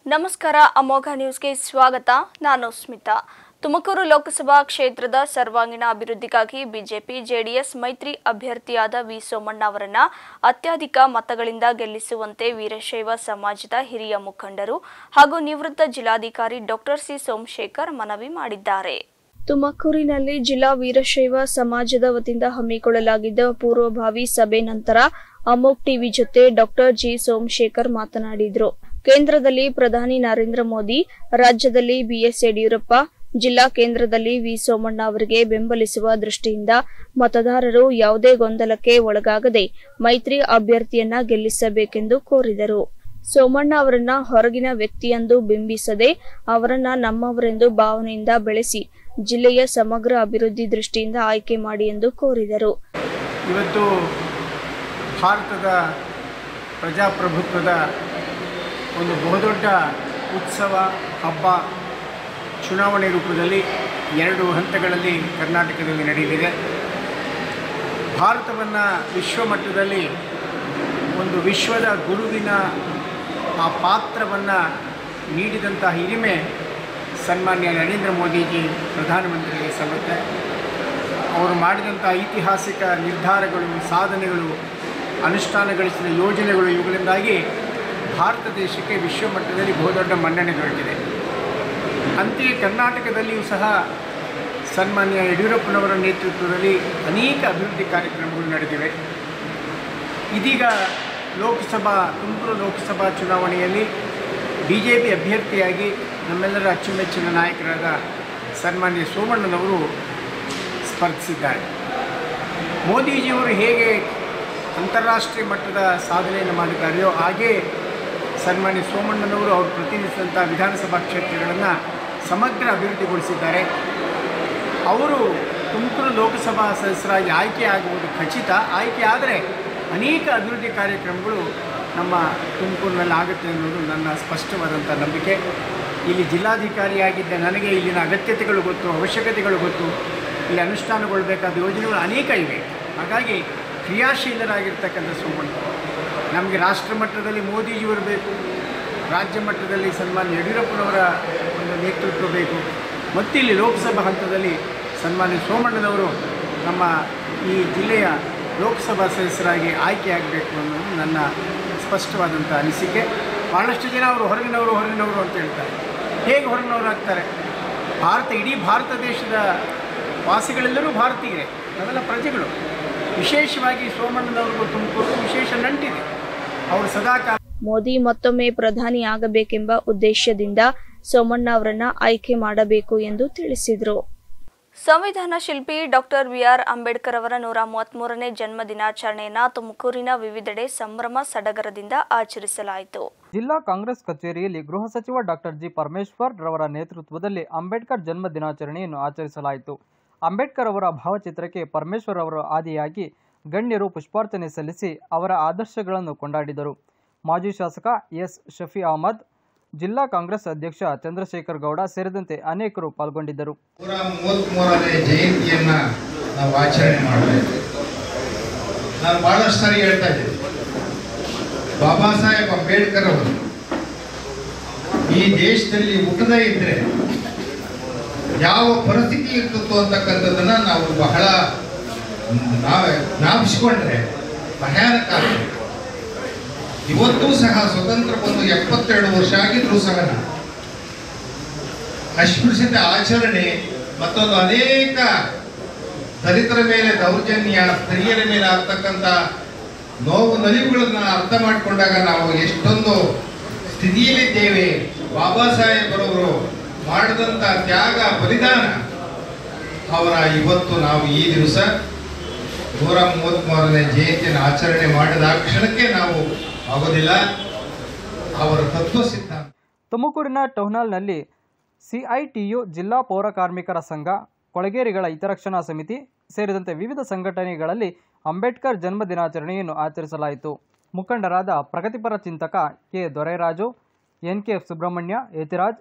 ನಮಸ್ಕಾರ ಅಮೋಘ ನ್ಯೂಸ್ಗೆ ಸ್ವಾಗತ. ನಾನು ಸ್ಮಿತಾ. ತುಮಕೂರು ಲೋಕಸಭಾ ಕ್ಷೇತ್ರದ ಸರ್ವಾಂಗೀಣ ಅಭಿವೃದ್ಧಿಗಾಗಿ ಬಿಜೆಪಿ ಜೆಡಿಎಸ್ ಮೈತ್ರಿ ಅಭ್ಯರ್ಥಿಯಾದ ವಿ ಸೋಮಣ್ಣ ಅವರನ್ನು ಅತ್ಯಧಿಕ ಮತಗಳಿಂದ ಗೆಲ್ಲಿಸುವಂತೆ ವೀರಶೈವ ಸಮಾಜದ ಹಿರಿಯ ಮುಖಂಡರು ಹಾಗೂ ನಿವೃತ್ತ ಜಿಲ್ಲಾಧಿಕಾರಿ ಡಾಕ್ಟರ್ ಸಿ ಸೋಮಶೇಖರ್ ಮನವಿ ಮಾಡಿದ್ದಾರೆ. ತುಮಕೂರಿನಲ್ಲಿ ಜಿಲ್ಲಾ ವೀರಶೈವ ಸಮಾಜದ ವತಿಯಿಂದ ಹಮ್ಮಿಕೊಳ್ಳಲಾಗಿದ್ದ ಪೂರ್ವಭಾವಿ ಸಭೆ ನಂತರ ಅಮೋಘ್ ಟಿವಿ ಜೊತೆ ಡಾಕ್ಟರ್ ಜಿ ಸೋಮಶೇಖರ್ ಮಾತನಾಡಿದರು. ಕೇಂದ್ರದಲ್ಲಿ ಪ್ರಧಾನಿ ನರೇಂದ್ರ ಮೋದಿ, ರಾಜ್ಯದಲ್ಲಿ ಬಿಎಸ್ ಯಡಿಯೂರಪ್ಪ, ಜಿಲ್ಲಾ ಕೇಂದ್ರದಲ್ಲಿ ವಿ ಸೋಮಣ್ಣ ಅವರಿಗೆ ಬೆಂಬಲಿಸುವ ದೃಷ್ಟಿಯಿಂದ ಮತದಾರರು ಯಾವುದೇ ಗೊಂದಲಕ್ಕೆ ಒಳಗಾಗದೆ ಮೈತ್ರಿ ಅಭ್ಯರ್ಥಿಯನ್ನ ಗೆಲ್ಲಿಸಬೇಕೆಂದು ಕೋರಿದರು. ಸೋಮಣ್ಣ ಅವರನ್ನ ಹೊರಗಿನ ವ್ಯಕ್ತಿಯೆಂದು ಬಿಂಬಿಸದೆ ಅವರನ್ನ ನಮ್ಮವರೆಂದು ಭಾವನೆಯಿಂದ ಬೆಳೆಸಿ ಜಿಲ್ಲೆಯ ಸಮಗ್ರ ಅಭಿವೃದ್ಧಿ ದೃಷ್ಟಿಯಿಂದ ಆಯ್ಕೆ ಮಾಡಿ ಎಂದು ಕೋರಿದರು. ಇವತ್ತು ಭಾರತದ ಪ್ರಜಾಪ್ರಭುತ್ವದ ಒಂದು ಬಹುದೊಡ್ಡ ಉತ್ಸವ ಹಬ್ಬ ಚುನಾವಣೆ ರೂಪದಲ್ಲಿ 2 ಹಂತಗಳಲ್ಲಿ ಕರ್ನಾಟಕದಲ್ಲಿ ನಡೆಯಲಿದೆ. ಭಾರತವನ್ನು ವಿಶ್ವಮಟ್ಟದಲ್ಲಿ ಒಂದು ವಿಶ್ವದ ಗುರುವಿನ ಆ ಪಾತ್ರವನ್ನು ನೀಡಿದಂಥ ಹಿರಿಮೆ ಸನ್ಮಾನ್ಯ ನರೇಂದ್ರ ಮೋದಿಜಿ ಪ್ರಧಾನಮಂತ್ರಿಗೆ ಸಲ್ಲುತ್ತೆ. ಅವರು ಮಾಡಿದಂಥ ಐತಿಹಾಸಿಕ ನಿರ್ಧಾರಗಳು, ಸಾಧನೆಗಳು, ಅನುಷ್ಠಾನಗೊಳಿಸಿದ ಯೋಜನೆಗಳು, ಇವುಗಳಿಂದಾಗಿ ಭಾರತ ದೇಶಕ್ಕೆ ವಿಶ್ವಮಟ್ಟದಲ್ಲಿ ಬಹುದೊಡ್ಡ ಮನ್ನಣೆ ದೊರಕಿದೆ. ಅಂತೆಯೇ ಕರ್ನಾಟಕದಲ್ಲಿಯೂ ಸಹ ಸನ್ಮಾನ್ಯ ಯಡಿಯೂರಪ್ಪನವರ ನೇತೃತ್ವದಲ್ಲಿ ಅನೇಕ ಅಭಿವೃದ್ಧಿ ಕಾರ್ಯಕ್ರಮಗಳು ನಡೆದಿವೆ. ಇದೀಗ ತುಮಕೂರು ಲೋಕಸಭಾ ಚುನಾವಣೆಯಲ್ಲಿ ಬಿಜೆಪಿ ಅಭ್ಯರ್ಥಿಯಾಗಿ ನಮ್ಮೆಲ್ಲರ ಅಚ್ಚುಮೆಚ್ಚಿನ ನಾಯಕರಾದ ಸನ್ಮಾನ್ಯ ಸೋಮಣ್ಣನವರು ಸ್ಪರ್ಧಿಸಿದ್ದಾರೆ. ಮೋದಿಜಿಯವರು ಹೇಗೆ ಅಂತಾರಾಷ್ಟ್ರೀಯ ಮಟ್ಟದ ಸಾಧನೆಯನ್ನು ಮಾಡಿದ್ದಾರೆಯೋ ಹಾಗೇ ಸನ್ಮಾನ್ಯ ಸೋಮಣ್ಣನವರು ಅವರು ಪ್ರತಿನಿಧಿಸಿದಂಥ ವಿಧಾನಸಭಾ ಕ್ಷೇತ್ರಗಳನ್ನು ಸಮಗ್ರ ಅಭಿವೃದ್ಧಿಗೊಳಿಸಿದ್ದಾರೆ. ಅವರು ತುಮಕೂರು ಲೋಕಸಭಾ ಸದಸ್ಯರಾಗಿ ಆಯ್ಕೆಯಾಗುವುದು ಖಚಿತ. ಆಯ್ಕೆ ಆದರೆ ಅನೇಕ ಅಭಿವೃದ್ಧಿ ಕಾರ್ಯಕ್ರಮಗಳು ನಮ್ಮ ತುಮಕೂರಿನಲ್ಲಿ ಆಗುತ್ತೆ ಅನ್ನೋದು ನನ್ನ ಸ್ಪಷ್ಟವಾದಂಥ ನಂಬಿಕೆ. ಇಲ್ಲಿ ಜಿಲ್ಲಾಧಿಕಾರಿಯಾಗಿದ್ದ ನನಗೆ ಇಲ್ಲಿನ ಅಗತ್ಯತೆಗಳು ಗೊತ್ತು, ಅವಶ್ಯಕತೆಗಳು ಗೊತ್ತು, ಇಲ್ಲಿ ಅನುಷ್ಠಾನಗೊಳ್ಳಬೇಕಾದ ಯೋಜನೆಗಳು ಅನೇಕ ಇವೆ. ಹಾಗಾಗಿ ಕ್ರಿಯಾಶೀಲರಾಗಿರ್ತಕ್ಕಂಥ ಸೋಮಣ್ಣ ನಮಗೆ ರಾಷ್ಟ್ರ ಮಟ್ಟದಲ್ಲಿ ಮೋದಿಜಿಯವರು ಬೇಕು, ರಾಜ್ಯ ಮಟ್ಟದಲ್ಲಿ ಸನ್ಮಾನ್ಯ ಯಡಿಯೂರಪ್ಪನವರ ಒಂದು ನೇತೃತ್ವ ಬೇಕು, ಮತ್ತು ಇಲ್ಲಿ ಲೋಕಸಭಾ ಹಂತದಲ್ಲಿ ಸನ್ಮಾನ್ಯ ಸೋಮಣ್ಣನವರು ನಮ್ಮ ಈ ಜಿಲ್ಲೆಯ ಲೋಕಸಭಾ ಸದಸ್ಯರಾಗಿ ಆಯ್ಕೆಯಾಗಬೇಕು ಅನ್ನೋದು ನನ್ನ ಸ್ಪಷ್ಟವಾದಂಥ ಅನಿಸಿಕೆ. ಭಾಳಷ್ಟು ಜನ ಅವರು ಹೊರಗಿನವರು ಅಂತ ಹೇಳ್ತಾರೆ. ಹೇಗೆ ಹೊರಗಿನವರು ಆಗ್ತಾರೆ? ಇಡೀ ಭಾರತ ದೇಶದ ವಾಸಿಗಳೆಲ್ಲರೂ ಭಾರತೀಯರೇ, ನಾವೆಲ್ಲ ಪ್ರಜೆಗಳು. ವಿಶೇಷವಾಗಿ ಸೋಮಣ್ಣನವ್ರಿಗೂ ತುಮಕೂರು ವಿಶೇಷ ನಂಟಿದೆ. ಅವರು ಸದಾಕಾಲ ಮೋದಿ ಮತ್ತೊಮ್ಮೆ ಪ್ರಧಾನಿ ಆಗಬೇಕೆಂಬ ಉದ್ದೇಶದಿಂದ ಸೋಮಣ್ಣ ಅವರನ್ನ ಆಯ್ಕೆ ಮಾಡಬೇಕು ಎಂದು ತಿಳಿಸಿದರು. ಸಂವಿಧಾನ ಶಿಲ್ಪಿ ಡಾಕ್ಟರ್ ಬಿಆರ್ ಅಂಬೇಡ್ಕರ್ ಅವರ 133ನೇ ಜನ್ಮ ದಿನಾಚರಣೆಯನ್ನು ತುಮಕೂರಿನ ವಿವಿಧೆಡೆ ಸಂಭ್ರಮ ಸಡಗರದಿಂದ ಆಚರಿಸಲಾಯಿತು. ಜಿಲ್ಲಾ ಕಾಂಗ್ರೆಸ್ ಕಚೇರಿಯಲ್ಲಿ ಗೃಹ ಸಚಿವ ಡಾಕ್ಟರ್ ಜಿ ಪರಮೇಶ್ವರ್ ರವರ ನೇತೃತ್ವದಲ್ಲಿ ಅಂಬೇಡ್ಕರ್ ಜನ್ಮ ದಿನಾಚರಣೆಯನ್ನು ಆಚರಿಸಲಾಯಿತು. ಅಂಬೇಡ್ಕರ್ ಅವರ ಭಾವಚಿತ್ರಕ್ಕೆ ಪರಮೇಶ್ವರ್ ಅವರು ಆದಿಯಾಗಿ ಗಣ್ಯರು ಪುಷ್ಪಾರ್ಚನೆ ಸಲ್ಲಿಸಿ ಅವರ ಆದರ್ಶಗಳನ್ನು ಕೊಂಡಾಡಿದರು. ಮಾಜಿ ಶಾಸಕ ಎಸ್ ಶಫಿ ಅಹಮದ್, ಜಿಲ್ಲಾ ಕಾಂಗ್ರೆಸ್ ಅಧ್ಯಕ್ಷ ಚಂದ್ರಶೇಖರ್ ಗೌಡ ಸೇರಿದಂತೆ ಅನೇಕರು ಪಾಲ್ಗೊಂಡಿದ್ದರು. 133ನೇ ಜಯಂತಿಯನ್ನ ನಾವು ಆಚರಣೆ ಮಾಡ್ತಾ ಇದ್ದೇವೆ. ನಾನು ಬಹಳಷ್ಟು ಸಾರಿ ಹೇಳ್ತಾ ಇದ್ದೇನೆ, ಬಾಬಾ ಸಾಹೇಬ್ ಅಂಬೇಡ್ಕರ್ ಅವರು ಈ ದೇಶದಲ್ಲಿ ಹುಟ್ಟದೇ ಇದ್ರೆ ಯಾವ ಪರಿಸ್ಥಿತಿ ಇರ್ತಿತ್ತು ಅಂತಕ್ಕಂಥದ್ದನ್ನ ನಾವು ಬಹಳ ಜ್ಞಾಪಿಸಿಕೊಂಡ್ರೆ ಭಯಾನಕ. ಇವತ್ತೂ ಸಹ ಸ್ವತಂತ್ರ ಬಂದು 72 ವರ್ಷ ಆಗಿದ್ರೂ ಸಹ ಅಸ್ಪೃಶ್ಯತೆ ಆಚರಣೆ, ಮತ್ತೊಂದು ಅನೇಕ ದಲಿತರ ಮೇಲೆ ದೌರ್ಜನ್ಯ, ಸ್ತ್ರೀಯರ ಮೇಲೆ ಆಗ್ತಕ್ಕಂಥ ನೋವು ನಲಿವುಗಳನ್ನ ಅರ್ಥ ಮಾಡಿಕೊಂಡಾಗ ನಾವು ಎಷ್ಟೊಂದು ಸ್ಥಿತಿಯಲ್ಲಿದ್ದೇವೆ. ಬಾಬಾ ಸಾಹೇಬರವರು ಮಾಡಿದಂಥ ತ್ಯಾಗ, ಬಲಿದಾನ ಅವರ ಇವತ್ತು ನಾವು ಈ ದಿವಸ 133ನೇ ಜಯಂತಿಯನ್ನು ಆಚರಣೆ ಮಾಡಿದ ಕ್ಷಣಕ್ಕೆ ನಾವು ಆಗೋದಿಲ್ಲ. ಅವರ ತತ್ವ ಸಿದ್ಧಾಂತ. ತುಮಕೂರಿನ ಟೌನ್ಹಾಲ್ನಲ್ಲಿ ಸಿಐಟಿಯು, ಜಿಲ್ಲಾ ಪೌರ ಕಾರ್ಮಿಕರ ಸಂಘ, ಕೊಳಗೇರಿಗಳ ಹಿತರಕ್ಷಣಾ ಸಮಿತಿ ಸೇರಿದಂತೆ ವಿವಿಧ ಸಂಘಟನೆಗಳಲ್ಲಿ ಅಂಬೇಡ್ಕರ್ ಜನ್ಮ ದಿನಾಚರಣೆಯನ್ನು ಆಚರಿಸಲಾಯಿತು. ಮುಖಂಡರಾದ ಪ್ರಗತಿಪರ ಚಿಂತಕ ಕೆ ದೊರೈರಾಜು, ಎನ್ಕೆ ಸುಬ್ರಹ್ಮಣ್ಯ, ಯತಿರಾಜ್,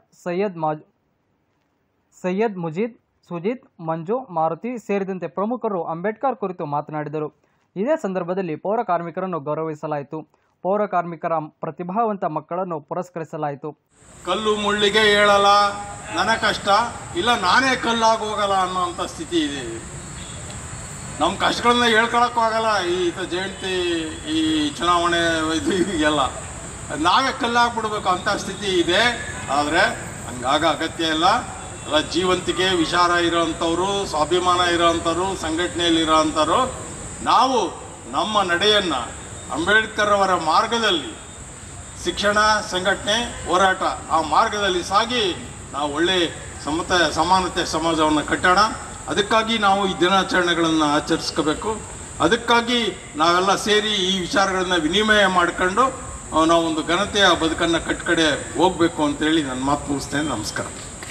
ಸೈಯದ್ ಮುಜೀದ್, ಸುಜಿತ್, ಮಂಜು, ಮಾರುತಿ ಸೇರಿದಂತೆ ಪ್ರಮುಖರು ಅಂಬೇಡ್ಕರ್ ಕುರಿತು ಮಾತನಾಡಿದರು. ಇದೇ ಸಂದರ್ಭದಲ್ಲಿ ಪೌರ ಕಾರ್ಮಿಕರನ್ನು ಗೌರವಿಸಲಾಯಿತು. ಪೌರ ಕಾರ್ಮಿಕರ ಪ್ರತಿಭಾವಂತ ಮಕ್ಕಳನ್ನು ಪುರಸ್ಕರಿಸಲಾಯಿತು. ಕಲ್ಲು ಮುಳ್ಳಿಗೆ ಹೇಳಲ್ಲ ನನ್ನ ಕಷ್ಟ ಇಲ್ಲ ನಾನೇ ಕಲ್ಲಾಗೋಗಲ್ಲ ಅನ್ನೋಂಥ ಸ್ಥಿತಿ ಇದೆ. ನಮ್ಮ ಕಷ್ಟಗಳನ್ನ ಹೇಳ್ಕೊಳಕ್ಕೂ ಆಗಲ್ಲ. ಈ ಜಯಂತಿ ಈ ಚುನಾವಣೆ ಇದು ಎಲ್ಲ ನಾವೇ ಕಲ್ಲಾಗ್ಬಿಡ್ಬೇಕು ಅಂಥ ಸ್ಥಿತಿ ಇದೆ. ಆದರೆ ಹಂಗಾಗ ಅಗತ್ಯ ಇಲ್ಲ. ಎಲ್ಲ ಜೀವಂತಿಕೆ ವಿಚಾರ ಇರೋವಂಥವ್ರು, ಸ್ವಾಭಿಮಾನ ಇರೋವಂಥವ್ರು, ಸಂಘಟನೆಯಲ್ಲಿರೋವಂಥವ್ರು ನಾವು ನಮ್ಮ ನಡೆಯನ್ನು ಅಂಬೇಡ್ಕರ್ ಅವರ ಮಾರ್ಗದಲ್ಲಿ ಶಿಕ್ಷಣ, ಸಂಘಟನೆ, ಹೋರಾಟ ಆ ಮಾರ್ಗದಲ್ಲಿ ಸಾಗಿ ನಾವು ಒಳ್ಳೆಯ ಸಮಾನತೆ ಸಮಾಜವನ್ನು ಕಟ್ಟೋಣ. ಅದಕ್ಕಾಗಿ ನಾವು ಈ ದಿನಾಚರಣೆಗಳನ್ನು ಆಚರಿಸ್ಕೋಬೇಕು. ಅದಕ್ಕಾಗಿ ನಾವೆಲ್ಲ ಸೇರಿ ಈ ವಿಚಾರಗಳನ್ನು ವಿನಿಮಯ ಮಾಡ್ಕೊಂಡು ನಾವೊಂದು ಘನತೆಯ ಬದುಕನ್ನು ಕಟ್ಕಡೆ ಹೋಗಬೇಕು ಅಂತೇಳಿ ನನ್ನ ಮಾತು ಮುಗಿಸ್ತೇನೆ. ನಮಸ್ಕಾರ.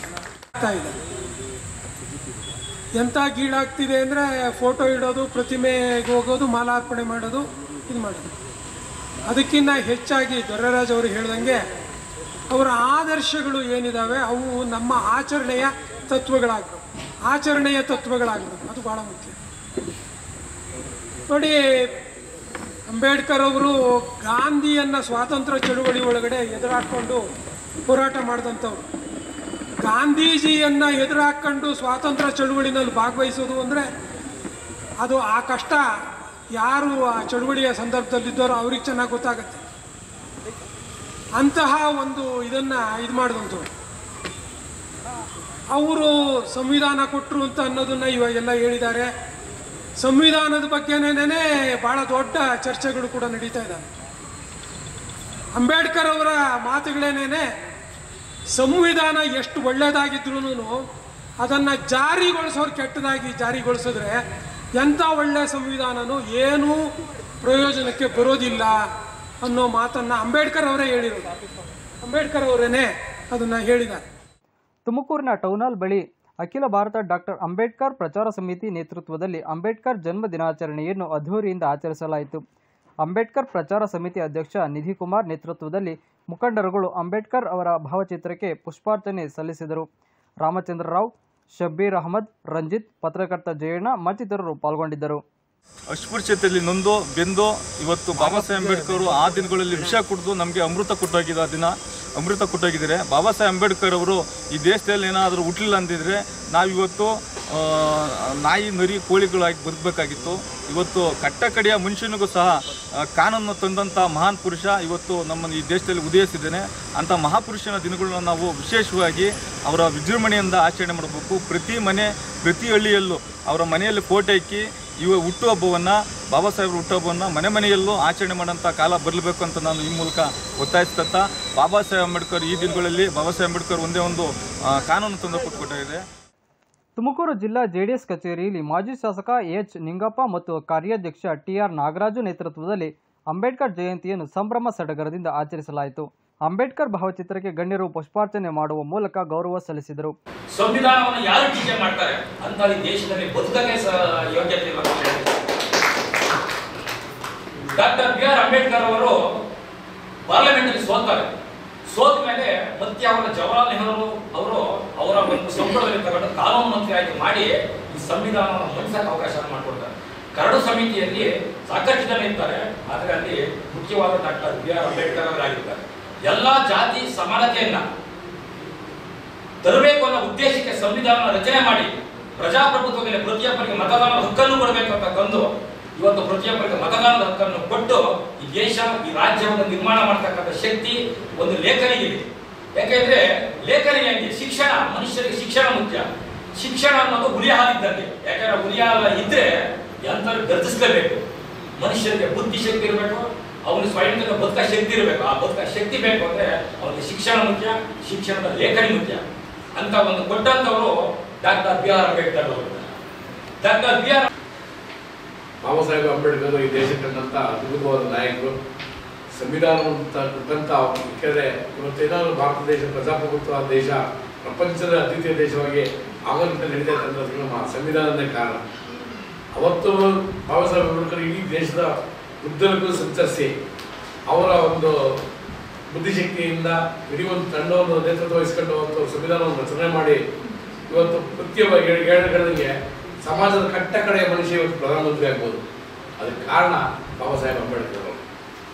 ಎಂಥ ಗೀಳಾಗ್ತಿದೆ ಅಂದರೆ ಫೋಟೋ ಇಡೋದು, ಪ್ರತಿಮೆಗೆ ಹೋಗೋದು, ಮಾಲಾರ್ಪಣೆ ಮಾಡೋದು, ಇದು ಮಾಡೋದು. ಅದಕ್ಕಿಂತ ಹೆಚ್ಚಾಗಿ ದೊರೆರಾಜ್ ಅವರು ಹೇಳ್ದಂಗೆ ಅವರ ಆದರ್ಶಗಳು ಏನಿದ್ದಾವೆ ಅವು ನಮ್ಮ ಆಚರಣೆಯ ತತ್ವಗಳಾಗಬೇಕು. ಅದು ಭಾಳ ಮುಖ್ಯ. ನೋಡಿ, ಅಂಬೇಡ್ಕರ್ ಅವರು ಗಾಂಧಿಯನ್ನು ಸ್ವಾತಂತ್ರ್ಯ ಚಳುವಳಿ ಒಳಗಡೆ ಎದುರಾಕೊಂಡು ಹೋರಾಟ ಮಾಡಿದಂಥವ್ರು. ಗಾಂಧೀಜಿಯನ್ನು ಎದುರಾಕೊಂಡು ಸ್ವಾತಂತ್ರ್ಯ ಚಳುವಳಿನಲ್ಲಿ ಭಾಗವಹಿಸೋದು ಅಂದರೆ ಅದು ಆ ಕಷ್ಟ ಯಾರು ಆ ಚಳುವಳಿಯ ಸಂದರ್ಭದಲ್ಲಿದ್ದಾರೋ ಅವ್ರಿಗೆ ಚೆನ್ನಾಗಿ ಗೊತ್ತಾಗತ್ತೆ. ಅಂತಹ ಒಂದು ಇದನ್ನು ಇದು ಮಾಡಿದಂಥವ್ರು ಅವರು ಸಂವಿಧಾನ ಕೊಟ್ಟರು ಅಂತ ಅನ್ನೋದನ್ನು ಇವಾಗೆಲ್ಲ ಹೇಳಿದ್ದಾರೆ. ಸಂವಿಧಾನದ ಬಗ್ಗೆನೇ ಭಾಳ ದೊಡ್ಡ ಚರ್ಚೆಗಳು ಕೂಡ ನಡೀತಾ ಇದ್ದಾವೆ. ಅಂಬೇಡ್ಕರ್ ಅವರ ಮಾತುಗಳೇನೇ ಸಂವಿಧಾನ ಎಷ್ಟು ಒಳ್ಳೆಯದಾಗಿದ್ರೂ ಅದನ್ನು ಜಾರಿಗೊಳಿಸೋರು ಕೆಟ್ಟದಾಗಿ ಜಾರಿಗೊಳಿಸಿದ್ರೆ ಎಂಥ ಒಳ್ಳೆಯ ಸಂವಿಧಾನನೂ ಏನೂ ಪ್ರಯೋಜನಕ್ಕೆ ಬರೋದಿಲ್ಲ ಅನ್ನೋ ಮಾತನ್ನು ಅಂಬೇಡ್ಕರ್ ಅವರೇ ಹೇಳಿರೋದು. ಅಂಬೇಡ್ಕರ್ ಅವರೇನೆ ಅದನ್ನು ಹೇಳಿದ್ದಾರೆ. ತುಮಕೂರಿನ ಟೌನ್ ಹಾಲ್ ಬಳಿ ಅಖಿಲ ಭಾರತ ಡಾಕ್ಟರ್ ಅಂಬೇಡ್ಕರ್ ಪ್ರಚಾರ ಸಮಿತಿ ನೇತೃತ್ವದಲ್ಲಿ ಅಂಬೇಡ್ಕರ್ ಜನ್ಮ ದಿನಾಚರಣೆಯನ್ನು ಅದ್ಧೂರಿಯಿಂದ ಆಚರಿಸಲಾಯಿತು. ಅಂಬೇಡ್ಕರ್ ಪ್ರಚಾರ ಸಮಿತಿ ಅಧ್ಯಕ್ಷ ನಿಧಿ ಕುಮಾರ್ ನೇತೃತ್ವದಲ್ಲಿ ಮುಖಂಡರುಗಳು ಅಂಬೇಡ್ಕರ್ ಅವರ ಭಾವಚಿತ್ರಕ್ಕೆ ಪುಷ್ಪಾರ್ಚನೆ ಸಲ್ಲಿಸಿದರು. ರಾಮಚಂದ್ರ ರಾವ್, ಶಬ್ಬೀರ್ ಅಹಮದ್, ರಂಜಿತ್, ಪತ್ರಕರ್ತ ಜಯಣ್ಣ ಮತ್ತಿತರರು ಪಾಲ್ಗೊಂಡಿದ್ದರು. ಅಸ್ಪೃಶ್ಯತೆಯಲ್ಲಿ ನೊಂದು ಬೆಂದು ಇವತ್ತು ಬಾಬಾ ಸಾಹೇಬ್ ಅಂಬೇಡ್ಕರ್ ಆ ದಿನಗಳಲ್ಲಿ ವಿಷ ಕುಡಿದು ನಮಗೆ ಅಮೃತ ಕೊಟ್ಟೋಗಿದ್ದಾರೆ. ಬಾಬಾ ಸಾಹೇಬ್ ಅಂಬೇಡ್ಕರ್ ಅವರು ಈ ದೇಶದಲ್ಲಿ ಏನಾದರೂ ಹುಟ್ಟಲಿಲ್ಲ ಅಂತಿದ್ರೆ ನಾವಿವತ್ತು ನಾಯಿ, ನರಿ, ಕೋಳಿಗಳಾಗಿ ಬದುಕಬೇಕಾಗಿತ್ತು. ಇವತ್ತು ಕಟ್ಟಕಡೆಯ ಮನುಷ್ಯನಿಗೂ ಸಹ ಕಾನೂನು ತಂದಂಥ ಮಹಾನ್ ಪುರುಷ ಇವತ್ತು ನಮ್ಮ ಈ ದೇಶದಲ್ಲಿ ಉದಯಿಸಿದ್ದೇನೆ. ಅಂಥ ಮಹಾಪುರುಷನ ದಿನಗಳನ್ನ ನಾವು ವಿಶೇಷವಾಗಿ ಅವರ ವಿಜೃಂಭಣೆಯಿಂದ ಆಚರಣೆ ಮಾಡಬೇಕು. ಪ್ರತಿ ಮನೆ, ಪ್ರತಿ ಹಳ್ಳಿಯಲ್ಲೂ ಅವರ ಮನೆಯಲ್ಲಿ ಫೋಟೋ ಇಕ್ಕಿ ಹುಟ್ಟುಹಬ್ಬವನ್ನು, ಬಾಬಾ ಸಾಹೇಬ್ರ ಹುಟ್ಟುಹಬ್ಬವನ್ನು ಮನೆ ಮನೆಯಲ್ಲೂ ಆಚರಣೆ ಮಾಡೋಂಥ ಕಾಲ ಬರಬೇಕು ಅಂತ ನಾನು ಈ ಮೂಲಕ ಒತ್ತಾಯಿಸ್ತಾ, ಬಾಬಾ ಸಾಹೇಬ್ ಅಂಬೇಡ್ಕರ್ ಈ ದಿನಗಳಲ್ಲಿ ಬಾಬಾ ಸಾಹೇಬ್ ಅಂಬೇಡ್ಕರ್ ಒಂದೇ ಒಂದು ಕಾನೂನು ತಂದು ಕೊಟ್ಟಿದೆ. ತುಮಕೂರು ಜಿಲ್ಲಾ ಜೆಡಿಎಸ್ ಕಚೇರಿಯಲ್ಲಿ ಮಾಜಿ ಶಾಸಕ ಎಚ್ ನಿಂಗಪ್ಪ ಮತ್ತು ಕಾರ್ಯಾಧ್ಯಕ್ಷ ಟಿಆರ್ ನಾಗರಾಜು ನೇತೃತ್ವದಲ್ಲಿ ಅಂಬೇಡ್ಕರ್ ಜಯಂತಿಯನ್ನು ಸಂಭ್ರಮ ಸಡಗರದಿಂದ ಆಚರಿಸಲಾಯಿತು. ಅಂಬೇಡ್ಕರ್ ಭಾವಚಿತ್ರಕ್ಕೆ ಗಣ್ಯರು ಪುಷ್ಪಾರ್ಚನೆ ಮಾಡುವ ಮೂಲಕ ಗೌರವ ಸಲ್ಲಿಸಿದರು. ಸಂವಿಧಾನವನ್ನು ಯಾರು ಟೀಕೆ ಮಾಡ್ತಾರೆ ಅಂತ ಈ ದೇಶದಲ್ಲಿ ಬದುಕಕ್ಕೆ ಯೋಗ್ಯತೆ ಇಲ್ಲ. Doctor B R. ಅಂಬೇಡ್ಕರ್ ಅವರು ಪಾರ್ಲಿಮೆಂಟ್ ಅಲ್ಲಿ ಸೋತ ಮೇಲೆ ಮತ್ತೆ ಅವರ ಜವಾಹರ್ಲಾಲ್ ನೆಹರು ಅವರು ಅವರ ಒಂದು ಸಂಪುಟದಲ್ಲಿ ತಗೊಂಡು ಕಾನೂನು ಮಂತ್ರಿ ಆಯ್ಕೆ ಮಾಡಿ ಈ ಸಂವಿಧಾನವನ್ನು ಮಂಡಿಸಕ್ಕೆ ಅವಕಾಶ ಮಾಡಿಕೊಡ್ತಾರೆ. ಕರಡು ಸಮಿತಿಯಲ್ಲಿ ಸಾಕಷ್ಟು ಜನ ಇರ್ತಾರೆ, ಆದರೆ ಅಲ್ಲಿ ಮುಖ್ಯವಾದ ಡಾಕ್ಟರ್ ಬಿ.ಆರ್. ಅಂಬೇಡ್ಕರ್ ಅವರಾಗಿರ್ತಾರೆ. ಎಲ್ಲಾ ಜಾತಿ ಸಮಾನತೆಯನ್ನ ತರಬೇಕು ಅನ್ನೋ ಉದ್ದೇಶಕ್ಕೆ ಸಂವಿಧಾನ ರಚನೆ ಮಾಡಿ ಪ್ರಜಾಪ್ರಭುತ್ವದಲ್ಲಿ ಪ್ರತಿಯೊಬ್ಬರಿಗೆ ಮತದಾನದ ಹಕ್ಕನ್ನು ಕೊಡಬೇಕು ಅಂತ ತಂದು ಇವತ್ತು ಪ್ರತಿಯೊಬ್ಬರಿಗೆ ಮತದಾನದ ಹಕ್ಕನ್ನು ಕೊಟ್ಟು ಈ ದೇಶ, ಈ ರಾಜ್ಯವನ್ನು ನಿರ್ಮಾಣ ಮಾಡ್ತಕ್ಕಂಥ ಶಕ್ತಿ ಒಂದು ಲೇಖನಿಗಿದೆ. ಯಾಕೆಂದ್ರೆ ಲೇಖನಿಗೆ ಶಿಕ್ಷಣ, ಮನುಷ್ಯರಿಗೆ ಶಿಕ್ಷಣ ಮುಖ್ಯ. ಶಿಕ್ಷಣ ಅನ್ನೋದು ಹುಲಿಯ ಹಾಲಿದ್ದಂಗೆ. ಯಾಕಂದ್ರೆ ಹುಲಿಯ ಹಾಲ ಇದ್ರೆ ಎಂತರೂ ಗರ್ಜಿಸ್ಲೇಬೇಕು. ಮನುಷ್ಯರಿಗೆ ಬುದ್ಧಿ ಶಕ್ತಿ ಇರಬೇಕು, ಅವನಿಗೆ ಸ್ವಯಂತ್ರ ಬದುಕ ಶಕ್ತಿ ಇರಬೇಕು. ಆ ಬದುಕ ಶಕ್ತಿ ಬೇಕು ಅಂದ್ರೆ ಅವನಿಗೆ ಶಿಕ್ಷಣ ಮುಖ್ಯ, ಶಿಕ್ಷಣದ ಲೇಖನಿ ಮುಖ್ಯ ಅಂತ ಒಂದು ಕೊಟ್ಟಂತವರು ಡಾಕ್ಟರ್ ಬಿ.ಆರ್. ಅಂಬೇಡ್ಕರ್ ಅವರು. Doctor B R. ಬಾಬಾ ಸಾಹೇಬ್ ಅಂಬೇಡ್ಕರ್ ಈ ದೇಶಕ್ಕೆ ಕಂಡಂಥ ಅದ್ಭುತವಾದ ನಾಯಕರು. ಸಂವಿಧಾನವನ್ನು ಕೊಟ್ಟಂಥ ಯಾಕೆಂದರೆ ಇವತ್ತೇನಾದರೂ ಭಾರತ ದೇಶ ಪ್ರಜಾಪ್ರಭುತ್ವ ದೇಶ, ಪ್ರಪಂಚದ ಅದ್ವಿತೀಯ ದೇಶವಾಗಿ ಆಗಂತ ನಡೀತಾ ಇರ್ತಕ್ಕಂಥ ನಮ್ಮ ಸಂವಿಧಾನದೇ ಕಾರಣ. ಅವತ್ತು ಬಾಬಾ ಸಾಹೇಬ್ ಅಂಬೇಡ್ಕರ್ ಇಡೀ ದೇಶದ ಉದ್ದಕ್ಕೂ ಸಂಚರಿಸಿ ಅವರ ಒಂದು ಬುದ್ಧಿಶಕ್ತಿಯಿಂದ ಇಡೀ ಒಂದು ತಂಡವನ್ನು ನೇತೃತ್ವ ವಹಿಸ್ಕೊಂಡು ಅವತ್ತು ಸಂವಿಧಾನವನ್ನು ರಚನೆ ಮಾಡಿ ಇವತ್ತು ಪ್ರತಿಯೊಬ್ಬ ಹೇಳಿದಂಗೆ ಸಮಾಜದ ಕಟ್ಟ ಕಡೆಯ ಮನುಷ್ಯ ಇವತ್ತು ಪ್ರಧಾನಮಂತ್ರಿ ಆಗ್ಬೋದು. ಅದಕ್ಕೆ ಕಾರಣ ಬಾಬಾ ಸಾಹೇಬ್ ಅಂಬೇಡ್ಕರ್ ಅವರು.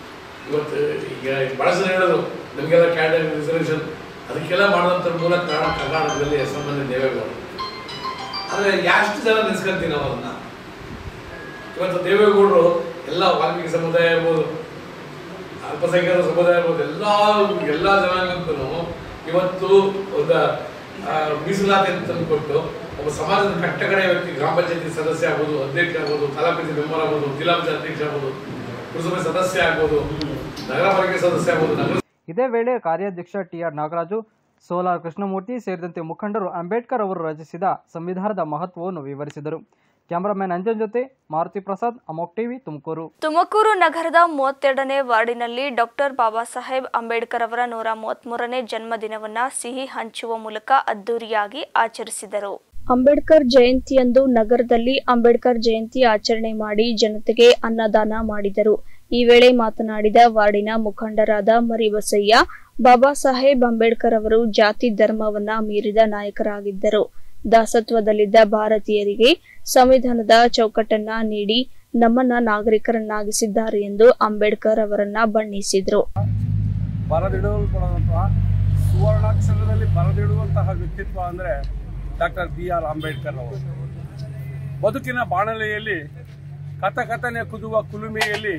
ಇವತ್ತು ಈಗ ಭಾಳ ಜನ ಹೇಳೋದು ನಮಗೆಲ್ಲ ಕ್ಯಾಡರ್ ರಿಸರ್ವೇಷನ್ ಅದಕ್ಕೆಲ್ಲ ಮಾಡೋದಂಥ ಮೂಲ ಕಾರಣ ಕರ್ನಾಟಕದಲ್ಲಿ ಸಾಮಾನ್ಯ ದೇವೇಗೌಡರು. ಆದರೆ ಎಷ್ಟು ಜನ ನೆನೆಸ್ಕೊಂತೀವಿ ನಾವು ಅದನ್ನು. ಇವತ್ತು ದೇವೇಗೌಡರು ಎಲ್ಲ ವಾಲ್ಮೀಕಿ ಸಮುದಾಯ ಇರ್ಬೋದು, ಅಲ್ಪಸಂಖ್ಯಾತ ಸಮುದಾಯ ಇರ್ಬೋದು, ಎಲ್ಲ ಜನಾಂಗಕ್ಕೂ ಇವತ್ತು ಒಂದು ಮೀಸಲಾತಿ ಅಂತ ತಂದುಕೊಟ್ಟು ಒಬ್ಬ ಸಮಾಜದ ಕಟ್ಟಕಡೆಯ ವ್ಯಕ್ತಿ ಗ್ರಾಮ ಪಂಚಾಯತಿ ಸದಸ್ಯ ಆಗ್ಬೋದು, ಅಧ್ಯಕ್ಷ ಆಗ್ಬೋದು, ತಾಲೂಕು ಪಂಚಾಯತ್ ಮೆಂಬರ್ ಆಗ್ಬೋದು, ಜಿಲ್ಲಾ ಪಂಚಾಯತ್ ಅಧ್ಯಕ್ಷ ಆಗ್ಬೋದು, ಪುರಸಭೆ ಸದಸ್ಯ ಆಗ್ಬೋದು, ನಗರ ಪಾಲಿಕೆ ಸದಸ್ಯ ಆಗ್ಬೋದು. ಇದೇ ವೇಳೆ ಕಾರ್ಯಾಧ್ಯಕ್ಷ ಟಿಆರ್ ನಾಗರಾಜು, ಸೋಲಾರ್ ಕೃಷ್ಣಮೂರ್ತಿ ಸೇರಿದಂತೆ ಮುಖಂಡರು ಅಂಬೇಡ್ಕರ್ ಅವರು ರಚಿಸಿದ ಸಂವಿಧಾನದ ಮಹತ್ವವನ್ನು ವಿವರಿಸಿದರು. ಕ್ಯಾಮರಾಮನ್ ಅಂಜನ್ ಜೊತೆ ಮಾರುತಿ ಪ್ರಸಾದ್, ಅಮೋಕ್ ಟಿವಿ, ತುಮಕೂರು. ತುಮಕೂರು ನಗರದ 32ನೇ ವಾರ್ಡಿನಲ್ಲಿ ಡಾಕ್ಟರ್ ಬಾಬಾ ಸಾಹೇಬ್ ಅಂಬೇಡ್ಕರ್ ಅವರ 133ನೇ ಜನ್ಮದಿನವನ್ನು ಸಿಹಿ ಹಂಚುವ ಮೂಲಕ ಅದ್ದೂರಿಯಾಗಿ ಆಚರಿಸಿದರು. ಅಂಬೇಡ್ಕರ್ ಜಯಂತಿಯಂದು ನಗರದಲ್ಲಿ ಅಂಬೇಡ್ಕರ್ ಜಯಂತಿ ಆಚರಣೆ ಮಾಡಿ ಜನತೆಗೆ ಅನ್ನದಾನ ಮಾಡಿದರು. ಈ ವೇಳೆ ಮಾತನಾಡಿದ ವಾರ್ಡಿನ ಮುಖಂಡರಾದ ಮರಿಬಸಯ್ಯ, ಬಾಬಾ ಸಾಹೇಬ್ ಅಂಬೇಡ್ಕರ್ ಅವರು ಜಾತಿ ಧರ್ಮವನ್ನ ಮೀರಿದ ನಾಯಕರಾಗಿದ್ದರು. ದಾಸತ್ವದಲ್ಲಿದ್ದ ಭಾರತೀಯರಿಗೆ ಸಂವಿಧಾನದ ಚೌಕಟ್ಟನ್ನ ನೀಡಿ ನಮ್ಮನ್ನ ನಾಗರಿಕರನ್ನಾಗಿಸಿದ್ದಾರೆ ಎಂದು ಅಂಬೇಡ್ಕರ್ ಅವರನ್ನ ಬಣ್ಣಿಸಿದರು. ಸುವರ್ಣಾಕ್ಷರದಲ್ಲಿ ಬರೆದಿಡುವಂತಹ ವ್ಯಕ್ತಿತ್ವ ಅಂದ್ರೆ ಡಾಕ್ಟರ್ BR ಅಂಬೇಡ್ಕರ್ ಅವರು. ಬದುಕಿನ ಬಾಣಲೆಯಲ್ಲಿ ಕಥಕಥನೆ ಕುದುವ ಕುಲುಮೆಯಲ್ಲಿ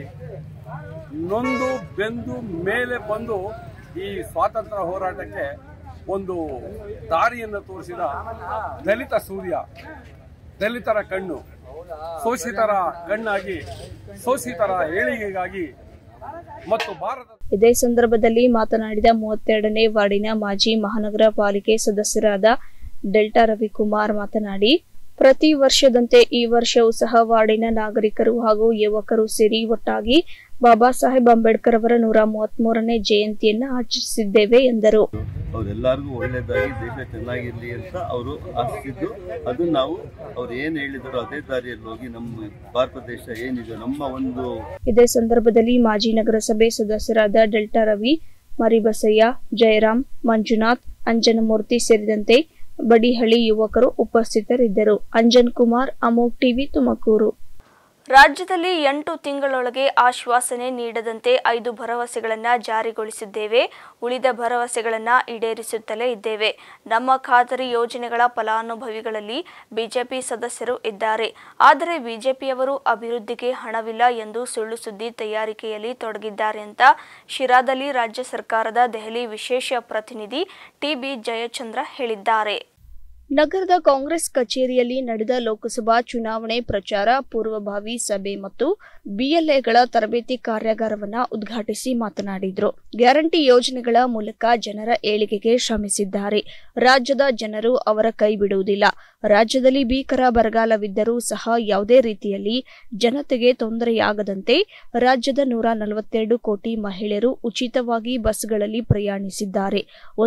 ನೊಂದು ಬೆಂದು ಮೇಲೆ ಬಂದು ಈ ಸ್ವಾತಂತ್ರ್ಯ ಹೋರಾಟಕ್ಕೆ ಒಂದು ದಾರಿಯನ್ನು ತೋರಿಸಿದ ದಲಿತ ಸೂರ್ಯ, ದಲಿತರ ಕಣ್ಣು, ಶೋಷಿತರ ಕಣ್ಣಾಗಿ ಶೋಷಿತರ ಏಳಿಗೆಗಾಗಿ ಮತ್ತು ಭಾರತ. ಇದೇ ಸಂದರ್ಭದಲ್ಲಿ ಮಾತನಾಡಿದ 32ನೇ ವಾರ್ಡಿನ ಮಾಜಿ ಮಹಾನಗರ ಪಾಲಿಕೆ ಸದಸ್ಯರಾದ ಡೆಲ್ಟಾ ರವಿಕುಮಾರ್ ಮಾತನಾಡಿ, ಪ್ರತಿ ವರ್ಷದಂತೆ ಈ ವರ್ಷವೂ ಸಹ ವಾರ್ಡಿನ ನಾಗರಿಕರು ಹಾಗೂ ಯುವಕರು ಸೇರಿ ಒಟ್ಟಾಗಿ ಬಾಬಾ ಸಾಹೇಬ್ ಅಂಬೇಡ್ಕರ್ ಅವರ 133ನೇ ಜಯಂತಿಯನ್ನು ಆಚರಿಸಿದ್ದೇವೆ ಎಂದರು. ಅವರೆಲ್ಲರಿಗೂ ಒಳ್ಳೆಯದಾಗಿ ದೇಶ ಚೆನ್ನಾಗಿರಲಿ ಅಂತ ಅವರು ಆಶಿಸಿದ್ದು, ಅದು ನಾವು ಅವ್ರು ಏನ್ ಹೇಳಿದ್ರು ಅದೇ ದಾರಿಯಲ್ಲಿ ಹೋಗಿ ನಮ್ಮ ಭಾರತ ದೇಶ ಏನಿದೆ ನಮ್ಮ ಒಂದು. ಇದೇ ಸಂದರ್ಭದಲ್ಲಿ ಮಾಜಿ ನಗರಸಭೆ ಸದಸ್ಯರಾದ ಡೆಲ್ಟಾ ರವಿ, ಮರಿಬಸಯ್ಯ, ಜಯರಾಮ್, ಮಂಜುನಾಥ್, ಅಂಜನಮೂರ್ತಿ ಸೇರಿದಂತೆ ಬಡಿಹಳ್ಳಿ ಯುವಕರು ಉಪಸ್ಥಿತರಿದ್ದರು. ಅಂಜನ್ ಕುಮಾರ್, ಅಮೋಕ್ ಟಿವಿ, ತುಮಕೂರು. ರಾಜ್ಯದಲ್ಲಿ 8 ತಿಂಗಳೊಳಗೆ ಆಶ್ವಾಸನೆ ನೀಡದಂತೆ 5 ಭರವಸೆಗಳನ್ನು ಜಾರಿಗೊಳಿಸಿದ್ದೇವೆ. ಉಳಿದ ಭರವಸೆಗಳನ್ನು ಈಡೇರಿಸುತ್ತಲೇ ಇದ್ದೇವೆ. ನಮ್ಮ ಖಾತರಿ ಯೋಜನೆಗಳ ಫಲಾನುಭವಿಗಳಲ್ಲಿ ಬಿಜೆಪಿ ಸದಸ್ಯರು ಇದ್ದಾರೆ. ಆದರೆ ಬಿಜೆಪಿಯವರು ಅಭಿವೃದ್ಧಿಗೆ ಹಣವಿಲ್ಲ ಎಂದು ಸುಳ್ಳು ಸುದ್ದಿ ತಯಾರಿಕೆಯಲ್ಲಿ ತೊಡಗಿದ್ದಾರೆ ಅಂತ ಶಿರಾದಲ್ಲಿ ರಾಜ್ಯ ಸರ್ಕಾರದ ದೆಹಲಿ ವಿಶೇಷ ಪ್ರತಿನಿಧಿ ಟಿಬಿ ಜಯಚಂದ್ರ ಹೇಳಿದ್ದಾರೆ. ನಗರದ ಕಾಂಗ್ರೆಸ್ ಕಚೇರಿಯಲ್ಲಿ ನಡೆದ ಲೋಕಸಭಾ ಚುನಾವಣೆ ಪ್ರಚಾರ ಪೂರ್ವಭಾವಿ ಸಭೆ ಮತ್ತು ಬಿಎಲ್ಎಗಳ ತರಬೇತಿ ಕಾರ್ಯಾಗಾರವನ್ನು ಉದ್ಘಾಟಿಸಿ ಮಾತನಾಡಿದರು. ಗ್ಯಾರಂಟಿ ಯೋಜನೆಗಳ ಮೂಲಕ ಜನರ ಏಳಿಗೆಗೆ ಶ್ರಮಿಸಿದ್ದಾರೆ. ರಾಜ್ಯದ ಜನರು ಅವರ ಕೈ ಬಿಡುವುದಿಲ್ಲ. ರಾಜ್ಯದಲ್ಲಿ ಭೀಕರ ಬರಗಾಲವಿದ್ದರೂ ಸಹ ಯಾವುದೇ ರೀತಿಯಲ್ಲಿ ಜನತೆಗೆ ತೊಂದರೆಯಾಗದಂತೆ ರಾಜ್ಯದ 142 ಕೋಟಿ ಮಹಿಳೆಯರು ಉಚಿತವಾಗಿ ಬಸ್ಗಳಲ್ಲಿ ಪ್ರಯಾಣಿಸಿದ್ದಾರೆ.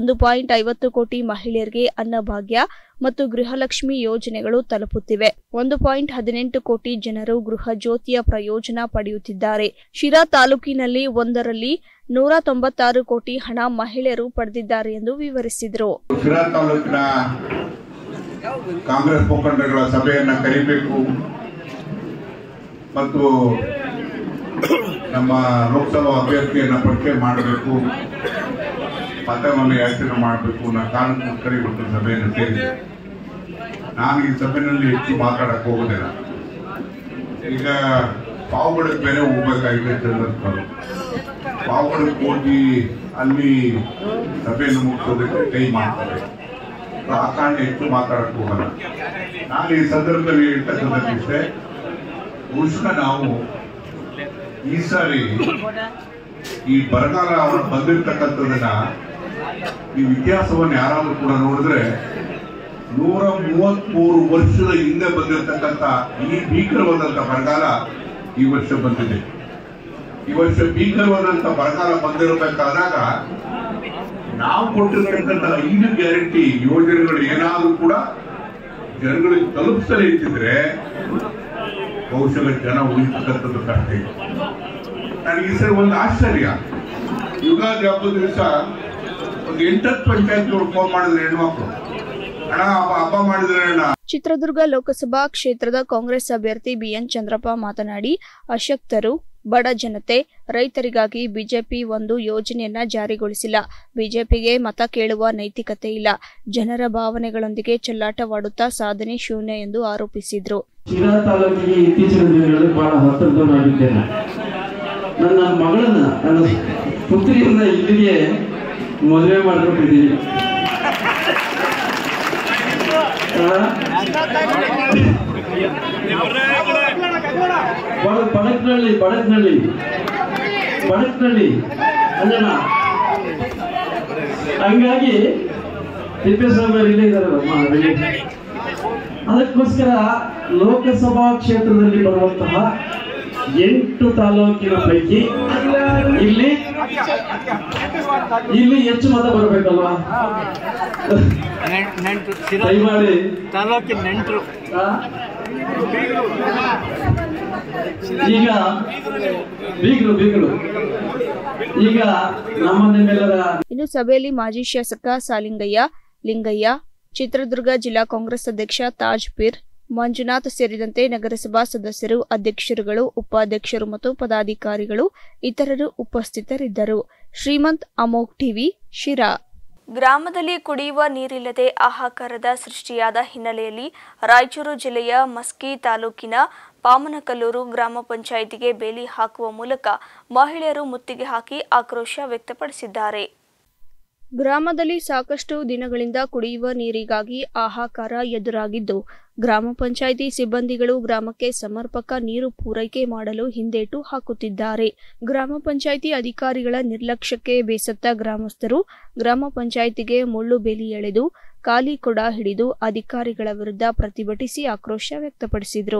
1.50 ಕೋಟಿ ಮಹಿಳೆಯರಿಗೆ ಅನ್ನಭಾಗ್ಯ ಮತ್ತು ಗೃಹಲಕ್ಷ್ಮಿ ಯೋಜನೆಗಳು ತಲುಪುತ್ತಿವೆ. 1.18 ಕೋಟಿ ಜನರು ಗೃಹ ಜ್ಯೋತಿಯ ಪ್ರಯೋಜನ ಪಡೆಯುತ್ತಿದ್ದಾರೆ. ಶಿರಾ ತಾಲೂಕಿನಲ್ಲಿ ಒಂದರಲ್ಲಿ 196 ಕೋಟಿ ಹಣ ಮಹಿಳೆಯರು ಪಡೆದಿದ್ದಾರೆ ಎಂದು ವಿವರಿಸಿದರು. ಶಿರಾ ತಾಲೂಕಿನ ಕಾಂಗ್ರೆಸ್ ಮುಖಂಡರುಗಳ ಸಭೆಯನ್ನ ಕರೆಯಬೇಕು ಮತ್ತು ನಮ್ಮ ಲೋಕಸಭಾ ಅಭ್ಯರ್ಥಿಯನ್ನ ಪರಿಚಯ ಮಾಡಬೇಕು, ಮತವನ್ನು ಯಾಚನೆ ಮಾಡಬೇಕು ಅನ್ನೋ ಕಾರಣಕ್ಕೋಸ್ಕರ ಇವತ್ತು ಸಭೆಯನ್ನು ಸೇರಿದೆ. ನಾನು ಈ ಸಭೆಯಲ್ಲಿ ಹೆಚ್ಚು ಮಾತಾಡಕ್ ಹೋಗೋದಿಲ್ಲ. ಈಗ ಪಾವುಗಳಿಗೆ ಬೇರೆ ಹೋಗ್ಬೇಕಾಗಿದೆ ಜನರು. ಪಾವುಗಳಿಗೆ ಹೋಗಿ ಅಲ್ಲಿ ಸಭೆಯನ್ನು ಮುಗಿಸೋದಕ್ಕೆ ಕೈ ಮಾಡ್ತಾರೆ. ಆ ಕಾರಣ ಹೆಚ್ಚು ಮಾತಾಡಕ್ ಹೋಗಲ್ಲ. ನಾನು ಈ ಸಂದರ್ಭದಲ್ಲಿ ಹೇಳ್ತಕ್ಕಂಥದ್ದಿಷ್ಟೇ, ಬಹುಶಃ ನಾವು ಈ ಸಾರಿ ಈ ಬರಗಾಲ ಬಂದಿರ್ತಕ್ಕಂಥದನ್ನ ಈ ಇತಿಹಾಸವನ್ನು ಯಾರಾದ್ರೂ ಕೂಡ ನೋಡಿದ್ರೆ 133 ವರ್ಷದ ಹಿಂದೆ ಬಂದಿರತಕ್ಕಂಥ ಈ ಭೀಕರವಾದಂಥ ಬರಗಾಲ ಈ ವರ್ಷ ಬಂದಿದೆ. ಈ ವರ್ಷ ಭೀಕರವಾದಂಥ ಬರಗಾಲ ಬಂದಿರಬೇಕಾದಾಗ ನಾವು ಕೊಟ್ಟಿರ್ತಕ್ಕಂಥ 5 ಗ್ಯಾರಂಟಿ ಯೋಜನೆಗಳು ಏನಾದ್ರೂ ಕೂಡ ಜನಗಳಿಗೆ ತಲುಪಿಸಲೇ ಇದ್ದಿದ್ರೆ ಬಹುಶಃ ಜನ ಉಳಿತಕ್ಕಂಥದ್ದು ಕಷ್ಟ ಇದೆ. ನನಗೆ ಈ ಸರಿ ಒಂದು ಆಶ್ಚರ್ಯ, ಯುಗಾದಿ ಹಬ್ಬದ ದಿವಸ ಒಂದು 8 ಪಂಚಾಯತ್ಗಳು ಫೋನ್ ಮಾಡಿದ್ರೆ ಹೆಣ್ಮಕ್ಳು, ಹಣ ಹಬ್ಬ ಮಾಡಿದ್ರೆ ಚಿತ್ರದುರ್ಗ ಲೋಕಸಭಾ ಕ್ಷೇತ್ರದ ಕಾಂಗ್ರೆಸ್ ಅಭ್ಯರ್ಥಿ ಬಿಎನ್ ಚಂದ್ರಪ್ಪ ಮಾತನಾಡಿ, ಅಶಕ್ತರು, ಬಡ ಜನತೆ, ರೈತರಿಗಾಗಿ ಬಿಜೆಪಿ ಒಂದು ಯೋಜನೆಯನ್ನ ಜಾರಿಗೊಳಿಸಿಲ್ಲ. ಬಿಜೆಪಿಗೆ ಮತ ಕೇಳುವ ನೈತಿಕತೆ ಇಲ್ಲ. ಜನರ ಭಾವನೆಗಳೊಂದಿಗೆ ಚೆಲ್ಲಾಟವಾಡುತ್ತಾ ಸಾಧನೆ ಶೂನ್ಯ ಎಂದು ಆರೋಪಿಸಿದ್ರು. ಶಿರಾ ತಾಲೂಕಿಗೆ ಇತ್ತೀಚಿನ ದಿನಗಳಲ್ಲಿ ಬಹಳ ಹತ್ತಿರದವನಾಗಿದ್ದೇನೆ. ನನ್ನ ಮಗಳನ್ನ, ನನ್ನ ಪುತ್ರಿಯನ್ನ ಇಲ್ಲಿಗೆ ಮದುವೆ ಮಾಡಿಕೊಟ್ಟಿದ್ದೀನಿ. ಬಡಕ್ನಳ್ಳಿ ಅಂಜನ. ಹಂಗಾಗಿ ತಿಪ್ಪೇಸ್ವಾಮಿ ಇಲ್ಲೇ ಇದ್ದಾರಮ್ಮ. ಅದಕ್ಕೋಸ್ಕರ ಲೋಕಸಭಾ ಕ್ಷೇತ್ರದಲ್ಲಿ ಬರುವಂತಹ 8 ತಾಲೂಕಿನ ಪೈಕಿ ಇಲ್ಲಿ ಹೆಚ್ಚು ಮತ ಬರಬೇಕಲ್ವಾ? ದಯಮಾಡಿ ತಾಲೂಕಿನ ನೆಂಟರು ಈಗ ಬೀಗರು ಈಗ ನಮ್ಮನ್ನೆಲ್ಲರ. ಇನ್ನು ಸಭೆಯಲ್ಲಿ ಮಾಜಿ ಶಾಸಕ ಲಿಂಗಯ್ಯ, ಚಿತ್ರದುರ್ಗ ಜಿಲ್ಲಾ ಕಾಂಗ್ರೆಸ್ ಅಧ್ಯಕ್ಷ ತಾಜ್ ಪೀರ್, ಮಂಜುನಾಥ್ ಸೇರಿದಂತೆ ನಗರಸಭಾ ಸದಸ್ಯರು, ಅಧ್ಯಕ್ಷರುಗಳು, ಉಪಾಧ್ಯಕ್ಷರು ಮತ್ತು ಪದಾಧಿಕಾರಿಗಳು ಇತರರು ಉಪಸ್ಥಿತರಿದ್ದರು. ಶ್ರೀಮಂತ್, ಅಮೋಘ್ ಟಿವಿ, ಶಿರಾ. ಗ್ರಾಮದಲ್ಲಿ ಕುಡಿಯುವ ನೀರಿಲ್ಲದೆ ಹಾಹಾಕಾರದ ಸೃಷ್ಟಿಯಾದ ಹಿನ್ನೆಲೆಯಲ್ಲಿ ರಾಯಚೂರು ಜಿಲ್ಲೆಯ ಮಸ್ಕಿ ತಾಲೂಕಿನ ಪಾಮನಕಲ್ಲೂರು ಗ್ರಾಮ ಪಂಚಾಯಿತಿಗೆ ಬೇಲಿ ಹಾಕುವ ಮೂಲಕ ಮಹಿಳೆಯರು ಮುತ್ತಿಗೆ ಹಾಕಿ ಆಕ್ರೋಶ ವ್ಯಕ್ತಪಡಿಸಿದ್ದಾರೆ. ಗ್ರಾಮದಲ್ಲಿ ಸಾಕಷ್ಟು ದಿನಗಳಿಂದ ಕುಡಿಯುವ ನೀರಿಗಾಗಿ ಹಾಹಾಕಾರ ಎದುರಾಗಿದ್ದು, ಗ್ರಾಮ ಪಂಚಾಯಿತಿ ಸಿಬ್ಬಂದಿಗಳು ಗ್ರಾಮಕ್ಕೆ ಸಮರ್ಪಕ ನೀರು ಪೂರೈಕೆ ಮಾಡಲು ಹಿಂದೇಟು ಹಾಕುತ್ತಿದ್ದಾರೆ. ಗ್ರಾಮ ಪಂಚಾಯಿತಿ ಅಧಿಕಾರಿಗಳ ನಿರ್ಲಕ್ಷ್ಯಕ್ಕೆ ಬೇಸತ್ತ ಗ್ರಾಮಸ್ಥರು ಗ್ರಾಮ ಪಂಚಾಯಿತಿಗೆ ಮುಳ್ಳು ಬೇಲಿ ಎಳೆದು ಖಾಲಿ ಕೊಡ ಹಿಡಿದು ಅಧಿಕಾರಿಗಳ ವಿರುದ್ಧ ಪ್ರತಿಭಟಿಸಿ ಆಕ್ರೋಶ ವ್ಯಕ್ತಪಡಿಸಿದರು.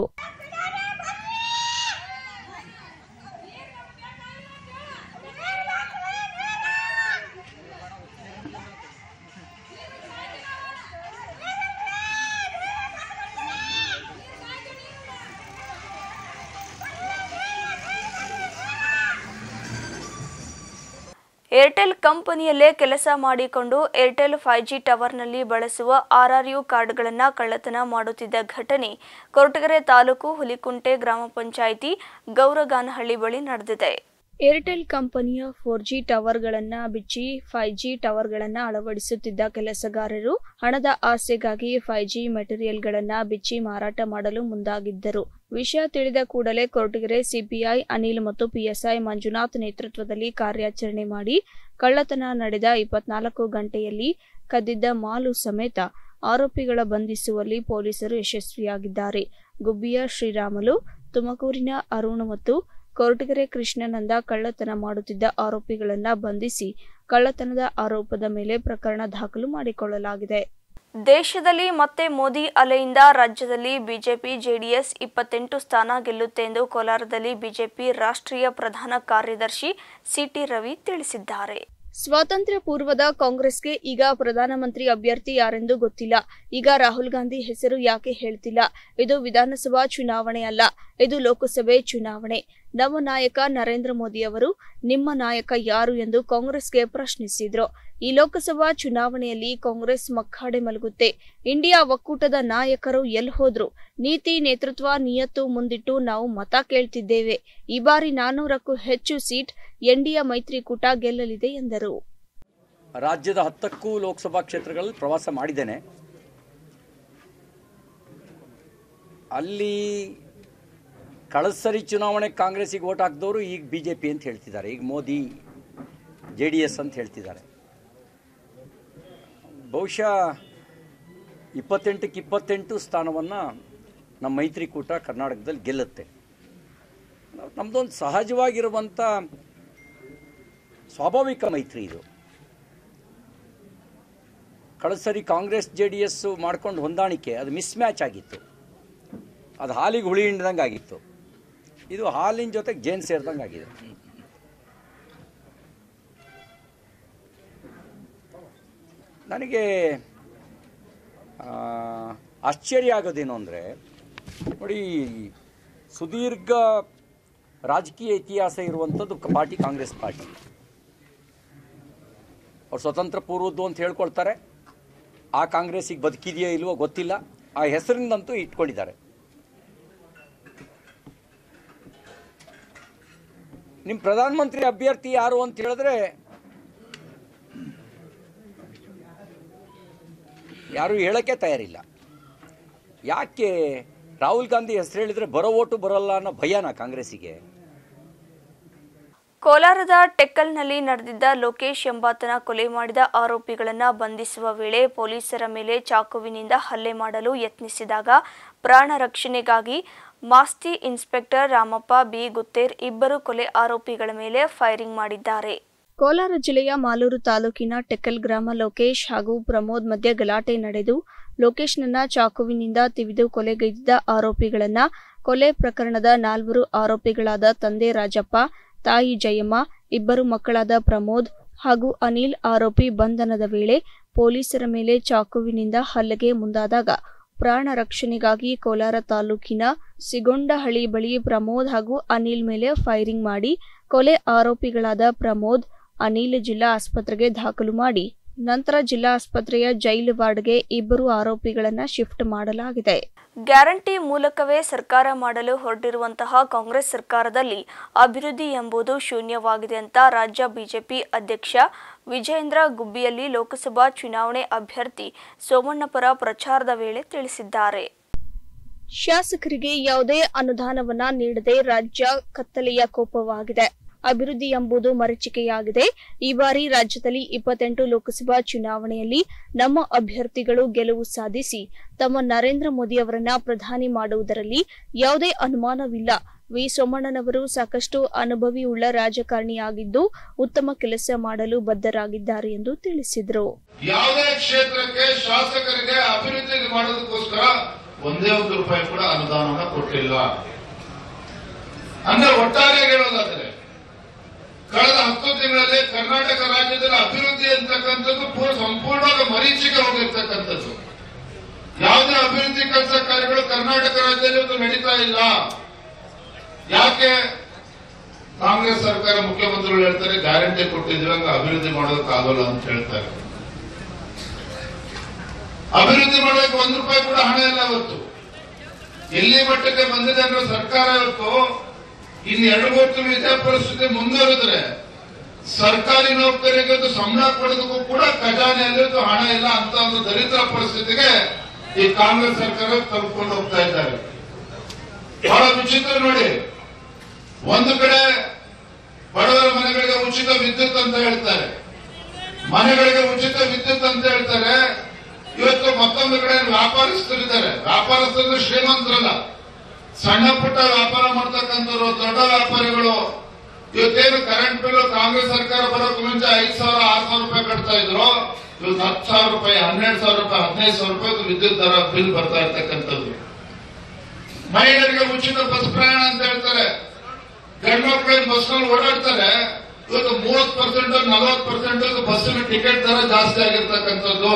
ಏರ್ಟೆಲ್ ಕಂಪನಿಯಲ್ಲೇ ಕೆಲಸ ಮಾಡಿಕೊಂಡು ಏರ್ಟೆಲ್ 5G ಟವರ್ನಲ್ಲಿ ಬಳಸುವ RRU ಕಾರ್ಡ್ಗಳನ್ನು ಕಳ್ಳತನ ಮಾಡುತ್ತಿದ್ದ ಘಟನೆ ಕೊರಟಗೆರೆ ತಾಲೂಕು ಹುಲಿಕುಂಟೆ ಗ್ರಾಮ ಪಂಚಾಯಿತಿ ಗೌರಗಾನಹಳ್ಳಿ ಬಳಿ ನಡೆದಿದೆ. ಏರ್ಟೆಲ್ ಕಂಪನಿಯ 4G ಟವರ್ಗಳನ್ನು ಬಿಚ್ಚಿ 5G ಟವರ್ಗಳನ್ನು ಅಳವಡಿಸುತ್ತಿದ್ದ ಕೆಲಸಗಾರರು ಹಣದ ಆಸೆಗಾಗಿ 5G ಮೆಟೀರಿಯಲ್ಗಳನ್ನು ಬಿಚ್ಚಿ ಮಾರಾಟ ಮಾಡಲು ಮುಂದಾಗಿದ್ದರು. ವಿಷಯ ತಿಳಿದ ಕೂಡಲೇ ಕೊರಟಗೆರೆ ಸಿಪಿಐ ಅನಿಲ್ ಮತ್ತು PSI ಮಂಜುನಾಥ್ ನೇತೃತ್ವದಲ್ಲಿ ಕಾರ್ಯಾಚರಣೆ ಮಾಡಿ ಕಳ್ಳತನ ನಡೆದ 24 ಗಂಟೆಯಲ್ಲಿ ಕದ್ದಿದ್ದ ಮಾಲು ಸಮೇತ ಆರೋಪಿಗಳ ಬಂಧಿಸುವಲ್ಲಿ ಪೊಲೀಸರು ಯಶಸ್ವಿಯಾಗಿದ್ದಾರೆ. ಗುಬ್ಬಿಯ ಶ್ರೀರಾಮುಲು, ತುಮಕೂರಿನ ಅರುಣ್ ಮತ್ತು ಕೊರಟಗೆರೆ ಕೃಷ್ಣನಂದ ಕಳ್ಳತನ ಮಾಡುತ್ತಿದ್ದ ಆರೋಪಿಗಳನ್ನು ಬಂಧಿಸಿ ಕಳ್ಳತನದ ಆರೋಪದ ಮೇಲೆ ಪ್ರಕರಣ ದಾಖಲು ಮಾಡಿಕೊಳ್ಳಲಾಗಿದೆ. ದೇಶದಲ್ಲಿ ಮತ್ತೆ ಮೋದಿ ಅಲೆಯಿಂದ ರಾಜ್ಯದಲ್ಲಿ ಬಿಜೆಪಿ ಜೆಡಿಎಸ್ 28 ಸ್ಥಾನ ಗೆಲ್ಲುತ್ತೆ ಎಂದು ಕೋಲಾರದಲ್ಲಿ ಬಿಜೆಪಿ ರಾಷ್ಟ್ರೀಯ ಪ್ರಧಾನ ಕಾರ್ಯದರ್ಶಿ ಸಿಟಿ ರವಿ ತಿಳಿಸಿದ್ದಾರೆ. ಸ್ವಾತಂತ್ರ್ಯ ಪೂರ್ವದ ಕಾಂಗ್ರೆಸ್ಗೆ ಈಗ ಪ್ರಧಾನಮಂತ್ರಿ ಅಭ್ಯರ್ಥಿ ಯಾರೆಂದು ಗೊತ್ತಿಲ್ಲ. ಈಗ ರಾಹುಲ್ ಗಾಂಧಿ ಹೆಸರು ಯಾಕೆ ಹೇಳ್ತಿಲ್ಲ? ಇದು ವಿಧಾನಸಭಾ ಚುನಾವಣೆ ಅಲ್ಲ, ಇದು ಲೋಕಸಭೆ ಚುನಾವಣೆ. ನಮ್ಮ ನಾಯಕ ನರೇಂದ್ರ ಮೋದಿ ಅವರು ನಿಮ್ಮ ನಾಯಕ ಯಾರು ಎಂದು ಕಾಂಗ್ರೆಸ್ಗೆ ಪ್ರಶ್ನಿಸಿದ್ರು. ಈ ಲೋಕಸಭಾ ಚುನಾವಣೆಯಲ್ಲಿ ಕಾಂಗ್ರೆಸ್ ಮಕ್ಕಾಡೆ ಮಲಗುತ್ತೆ. ಇಂಡಿಯಾ ಒಕ್ಕೂಟದ ನಾಯಕರು ಎಲ್ಲಿ ಹೋದ್ರು? ನೀತಿ, ನೇತೃತ್ವ, ನಿಯತ್ತು ಮುಂದಿಟ್ಟು ನಾವು ಮತ ಕೇಳ್ತಿದ್ದೇವೆ. ಈ ಬಾರಿ 400ಕ್ಕೂ ಹೆಚ್ಚು ಸೀಟ್ ಎನ್ಡಿಎ ಮೈತ್ರಿಕೂಟ ಗೆಲ್ಲಲಿದೆ ಎಂದರು. ರಾಜ್ಯದ 10ಕ್ಕೂ ಲೋಕಸಭಾ ಕ್ಷೇತ್ರಗಳಲ್ಲಿ ಪ್ರವಾಸ ಮಾಡಿದ್ದೇನೆ. ಅಲ್ಲಿ ಕಳಸರಿ ಚುನಾವಣೆ ಕಾಂಗ್ರೆಸ್ಸಿಗೆ ವೋಟ್ ಹಾಕಿದವರು ಈಗ ಬಿಜೆಪಿ ಅಂತ ಹೇಳ್ತಿದ್ದಾರೆ, ಈಗ ಮೋದಿ JDS ಅಂತ ಹೇಳ್ತಿದ್ದಾರೆ. ಬಹುಶಃ 28ಕ್ಕೆ 28 ಸ್ಥಾನವನ್ನು ನಮ್ಮ ಮೈತ್ರಿಕೂಟ ಕರ್ನಾಟಕದಲ್ಲಿ ಗೆಲ್ಲುತ್ತೆ. ನಮ್ಮದೊಂದು ಸಹಜವಾಗಿರುವಂಥ ಸ್ವಾಭಾವಿಕ ಮೈತ್ರಿ ಇದು. ಕಳಸರಿ ಕಾಂಗ್ರೆಸ್ JDS ಮಾಡ್ಕೊಂಡು ಹೊಂದಾಣಿಕೆ ಅದು ಮಿಸ್ ಮ್ಯಾಚ್ ಆಗಿತ್ತು. ಅದು ಹಾಲಿಗೆ ಹುಳಿ ಹಿಂಡ್ದಂಗೆ ಆಗಿತ್ತು. ಇದು ಹಾಲಿನ ಜೊತೆಗೆ ಜೇನು ಸೇರಿದಂಗೆ ಆಗಿದೆ. ನನಗೆ ಆಶ್ಚರ್ಯ ಆಗೋದೇನು ಅಂದರೆ, ನೋಡಿ, ಸುದೀರ್ಘ ರಾಜಕೀಯ ಇತಿಹಾಸ ಇರುವಂಥದ್ದು ಪಾರ್ಟಿ ಕಾಂಗ್ರೆಸ್ ಪಾರ್ಟಿ. ಅವ್ರು ಸ್ವತಂತ್ರ ಪೂರ್ವದ್ದು ಅಂತ ಹೇಳ್ಕೊಳ್ತಾರೆ. ಆ ಕಾಂಗ್ರೆಸ್ಸಿಗೆ ಬದುಕಿದೆಯೋ ಇಲ್ವೋ ಗೊತ್ತಿಲ್ಲ, ಆ ಹೆಸರಿನಂತೂ ಇಟ್ಕೊಂಡಿದ್ದಾರೆ. ನಿಮ್ಮ ಪ್ರಧಾನಮಂತ್ರಿ ಅಭ್ಯರ್ಥಿ ಯಾರು ಅಂತ ಹೇಳಿದ್ರೆ ಯಾರು ಹೇಳೋಕ್ಕೆ ತಯಾರಿಲ್ಲ. ಯಾಕೆ ರಾಹುಲ್ ಗಾಂಧಿ ಹೆಸರು ಹೇಳಿದರೆ ಬರೋ ಓಟು ಬರೋಲ್ಲ ಅನ್ನೋ ಭಯನಾ ಕಾಂಗ್ರೆಸ್ಸಿಗೆ? ಕೋಲಾರದ ಟೆಕ್ಕಲ್ನಲ್ಲಿ ನಡೆದಿದ್ದ ಲೋಕೇಶ್ ಎಂಬಾತನ ಕೊಲೆ ಮಾಡಿದ ಆರೋಪಿಗಳನ್ನು ಬಂಧಿಸುವ ವೇಳೆ ಪೊಲೀಸರ ಮೇಲೆ ಚಾಕುವಿನಿಂದ ಹಲ್ಲೆ ಮಾಡಲು ಯತ್ನಿಸಿದಾಗ ಪ್ರಾಣ ರಕ್ಷಣೆಗಾಗಿ ಮಾಸ್ತಿ ಇನ್ಸ್ಪೆಕ್ಟರ್ ರಾಮಪ್ಪ ಬಿ ಗುತ್ತೇರ್ ಇಬ್ಬರು ಕೊಲೆ ಆರೋಪಿಗಳ ಮೇಲೆ ಫೈರಿಂಗ್ ಮಾಡಿದ್ದಾರೆ. ಕೋಲಾರ ಜಿಲ್ಲೆಯ ಮಾಲೂರು ತಾಲೂಕಿನ ಟೆಕ್ಕಲ್ ಗ್ರಾಮ ಲೋಕೇಶ್ ಹಾಗೂ ಪ್ರಮೋದ್ ಮಧ್ಯೆ ಗಲಾಟೆ ನಡೆದು ಲೋಕೇಶ್ನನ್ನ ಚಾಕುವಿನಿಂದ ತಿವಿದು ಕೊಲೆಗೈದಿದ್ದ ಆರೋಪಿಗಳನ್ನ ಕೊಲೆ ಪ್ರಕರಣದ 4 ಆರೋಪಿಗಳಾದ ತಂದೆ ರಾಜಪ್ಪ, ತಾಯಿ ಜಯಮ್ಮ, ಇಬ್ಬರು ಮಕ್ಕಳಾದ ಪ್ರಮೋದ್ ಹಾಗೂ ಅನಿಲ್ ಆರೋಪಿ ಬಂಧನದ ವೇಳೆ ಪೊಲೀಸರ ಮೇಲೆ ಚಾಕುವಿನಿಂದ ಹಲ್ಲೆಗೆ ಮುಂದಾದಾಗ ಪ್ರಾಣ ರಕ್ಷಣೆಗಾಗಿ ಕೋಲಾರ ತಾಲೂಕಿನ ಸಿಗೊಂಡಹಳ್ಳಿ ಬಳಿ ಪ್ರಮೋದ್ ಹಾಗೂ ಅನಿಲ್ ಮೇಲೆ ಫೈರಿಂಗ್ ಮಾಡಿ ಕೊಲೆ ಆರೋಪಿಗಳಾದ ಪ್ರಮೋದ್, ಅನಿಲ್ ಜಿಲ್ಲಾ ಆಸ್ಪತ್ರೆಗೆ ದಾಖಲು ಮಾಡಿ ನಂತರ ಜಿಲ್ಲಾ ಆಸ್ಪತ್ರೆಯ ಜೈಲು ವಾರ್ಡ್ಗೆ ಇಬ್ಬರು ಆರೋಪಿಗಳನ್ನು ಶಿಫ್ಟ್ ಮಾಡಲಾಗಿದೆ. ಗ್ಯಾರಂಟಿ ಮೂಲಕವೇ ಸರ್ಕಾರ ಮಾಡಲು ಹೊರಟಿರುವಂತಹ ಕಾಂಗ್ರೆಸ್ ಸರ್ಕಾರದಲ್ಲಿ ಅಭಿವೃದ್ಧಿ ಎಂಬುದು ಶೂನ್ಯವಾಗಿದೆ ಅಂತ ರಾಜ್ಯ ಬಿಜೆಪಿ ಅಧ್ಯಕ್ಷ ವಿಜಯೇಂದ್ರ ಗುಬ್ಬಿಯಲ್ಲಿ ಲೋಕಸಭಾ ಚುನಾವಣೆ ಅಭ್ಯರ್ಥಿ ಸೋಮಣ್ಣ ಪರ ಪ್ರಚಾರದ ವೇಳೆ ತಿಳಿಸಿದ್ದಾರೆ. ಶಾಸಕರಿಗೆ ಯಾವುದೇ ಅನುದಾನವನ್ನ ನೀಡದೆ ರಾಜ್ಯ ಕತ್ತಲೆಯ ಕೋಪವಾಗಿದೆ. ಅಭಿವೃದ್ಧಿ ಎಂಬುದು ಮರೀಚಿಕೆಯಾಗಿದೆ. ಈ ಬಾರಿ ರಾಜ್ಯದಲ್ಲಿ 28 ಲೋಕಸಭಾ ಚುನಾವಣೆಯಲ್ಲಿ ನಮ್ಮ ಅಭ್ಯರ್ಥಿಗಳು ಗೆಲುವು ಸಾಧಿಸಿ ತಮ್ಮ ನರೇಂದ್ರ ಮೋದಿ ಅವರನ್ನ ಪ್ರಧಾನಿ ಮಾಡುವುದರಲ್ಲಿ ಯಾವುದೇ ಅನುಮಾನವಿಲ್ಲ. ವಿ ಸೋಮಣ್ಣನವರು ಸಾಕಷ್ಟು ಅನುಭವಿ ಉಳ್ಳ ರಾಜಕಾರಣಿಯಾಗಿದ್ದು ಉತ್ತಮ ಕೆಲಸ ಮಾಡಲು ಬದ್ಧರಾಗಿದ್ದಾರೆ ಎಂದು ತಿಳಿಸಿದರು. ಯಾವುದೇ ಕ್ಷೇತ್ರಕ್ಕೆ ಶಾಸಕರಿಗೆ ಅಭಿವೃದ್ಧಿ ಮಾಡೋದಕ್ಕೋಸ್ಕರ ಒಂದೇ ₹1 ಕೂಡ ಅನುದಾನವನ್ನು ಕೊಟ್ಟಿಲ್ಲ. ಅಂದ್ರೆ ಒಟ್ಟಾರೆ ಹೇಳೋದಾದ್ರೆ ಕಳೆದ 10 ತಿಂಗಳಲ್ಲಿ ಕರ್ನಾಟಕ ರಾಜ್ಯದಲ್ಲಿ ಅಭಿವೃದ್ಧಿ ಅಂತಕ್ಕಂಥದ್ದು ಸಂಪೂರ್ಣವಾಗಿ ಮರೀಚಿಗೆ ಹೋಗಿರ್ತಕ್ಕಂಥದ್ದು. ಯಾವುದೇ ಅಭಿವೃದ್ಧಿ ಕೆಲಸ ಕಾರ್ಯಗಳು ಕರ್ನಾಟಕ ರಾಜ್ಯದಲ್ಲಿ ನಡೀತಾ ಇಲ್ಲ. ಯಾಕೆ? ಕಾಂಗ್ರೆಸ್ ಸರ್ಕಾರ ಮುಖ್ಯಮಂತ್ರಿಗಳು ಹೇಳ್ತಾರೆ ಗ್ಯಾರಂಟಿ ಕೊಟ್ಟಿದ್ರೆ ಅಭಿವೃದ್ಧಿ ಮಾಡೋದಕ್ಕಾಗಲ್ಲ ಅಂತ ಹೇಳ್ತಾರೆ. ಅಭಿವೃದ್ಧಿ ಮಾಡೋದಕ್ಕೆ ₹1 ಕೂಡ ಹಣ ಇಲ್ಲ. ಇವತ್ತು ಎಲ್ಲಿ ಮಟ್ಟಕ್ಕೆ ಬಂದಿದೆ ಅಂದ್ರೆ ಸರ್ಕಾರ ಇವತ್ತು ಇನ್ನು 2-3 ತಿಂಗಳು ಇದೇ ಪರಿಸ್ಥಿತಿ ಮುಂದುವರೆದ್ರೆ ಸರ್ಕಾರಿ ನೌಕರಿಗೆ ಸಂಬಳ ಕೊಡೋದಕ್ಕೂ ಕೂಡ ಖಜಾನೆಯಲ್ಲಿ ಹಣ ಇಲ್ಲ ಅಂತ ಒಂದು ದರಿದ್ರ ಪರಿಸ್ಥಿತಿಗೆ ಈ ಕಾಂಗ್ರೆಸ್ ಸರ್ಕಾರ ತಗೊಂಡು ಹೋಗ್ತಾ ಇದ್ದಾರೆ. ಬಹಳ ವಿಚಿತ್ರ ನೋಡಿ, ಒಂದು ಕಡೆ ಬಡವರ ಮನೆಗಳಿಗೆ ಉಚಿತ ವಿದ್ಯುತ್ ಅಂತ ಹೇಳ್ತಾರೆ, ಮನೆಗಳಿಗೆ ಉಚಿತ ವಿದ್ಯುತ್ ಅಂತ ಹೇಳ್ತಾರೆ. ಇವತ್ತು ಮತ್ತೊಂದು ಕಡೆ ವ್ಯಾಪಾರಸ್ಥರಿದ್ದಾರೆ. ವ್ಯಾಪಾರಸ್ಥರು ಶ್ರೀಮಂತರಲ್ಲ, ಸಣ್ಣ ಪುಟ್ಟ ವ್ಯಾಪಾರ ಮಾಡ್ತಕ್ಕಂಥವ್ರು, ದೊಡ್ಡ ವ್ಯಾಪಾರಿಗಳು. ಇವತ್ತೇನು ಕರೆಂಟ್ ಬಿಲ್ ಕಾಂಗ್ರೆಸ್ ಸರ್ಕಾರ ಬರೋಕೆ ಮುಂಚೆ 5,000, 6,000 ರೂಪಾಯಿ ಕಟ್ತಾ ಇದ್ರು. ಇವತ್ತು 10,000 ರೂಪಾಯಿ, 12,000 ರೂಪಾಯಿ, 15,000 ರೂಪಾಯಿ ವಿದ್ಯುತ್ ದರ ಬಿಲ್ ಬರ್ತಾ ಇರ್ತಕ್ಕಂಥದ್ದು. ಮಹಿಳೆಯರಿಗೆ ಉಚಿತ ಬಸ್ ಪ್ರಯಾಣ ಅಂತ ಹೇಳ್ತಾರೆ. ಗಂಡು ಮಕ್ಕಳು ಬಸ್ನಲ್ಲಿ ಓಡಾಡ್ತಾರೆ. ಇವತ್ತು 30%, 40% ಬಸ್ಸಿನ ಟಿಕೆಟ್ ದರ ಜಾಸ್ತಿ ಆಗಿರ್ತಕ್ಕಂಥದ್ದು.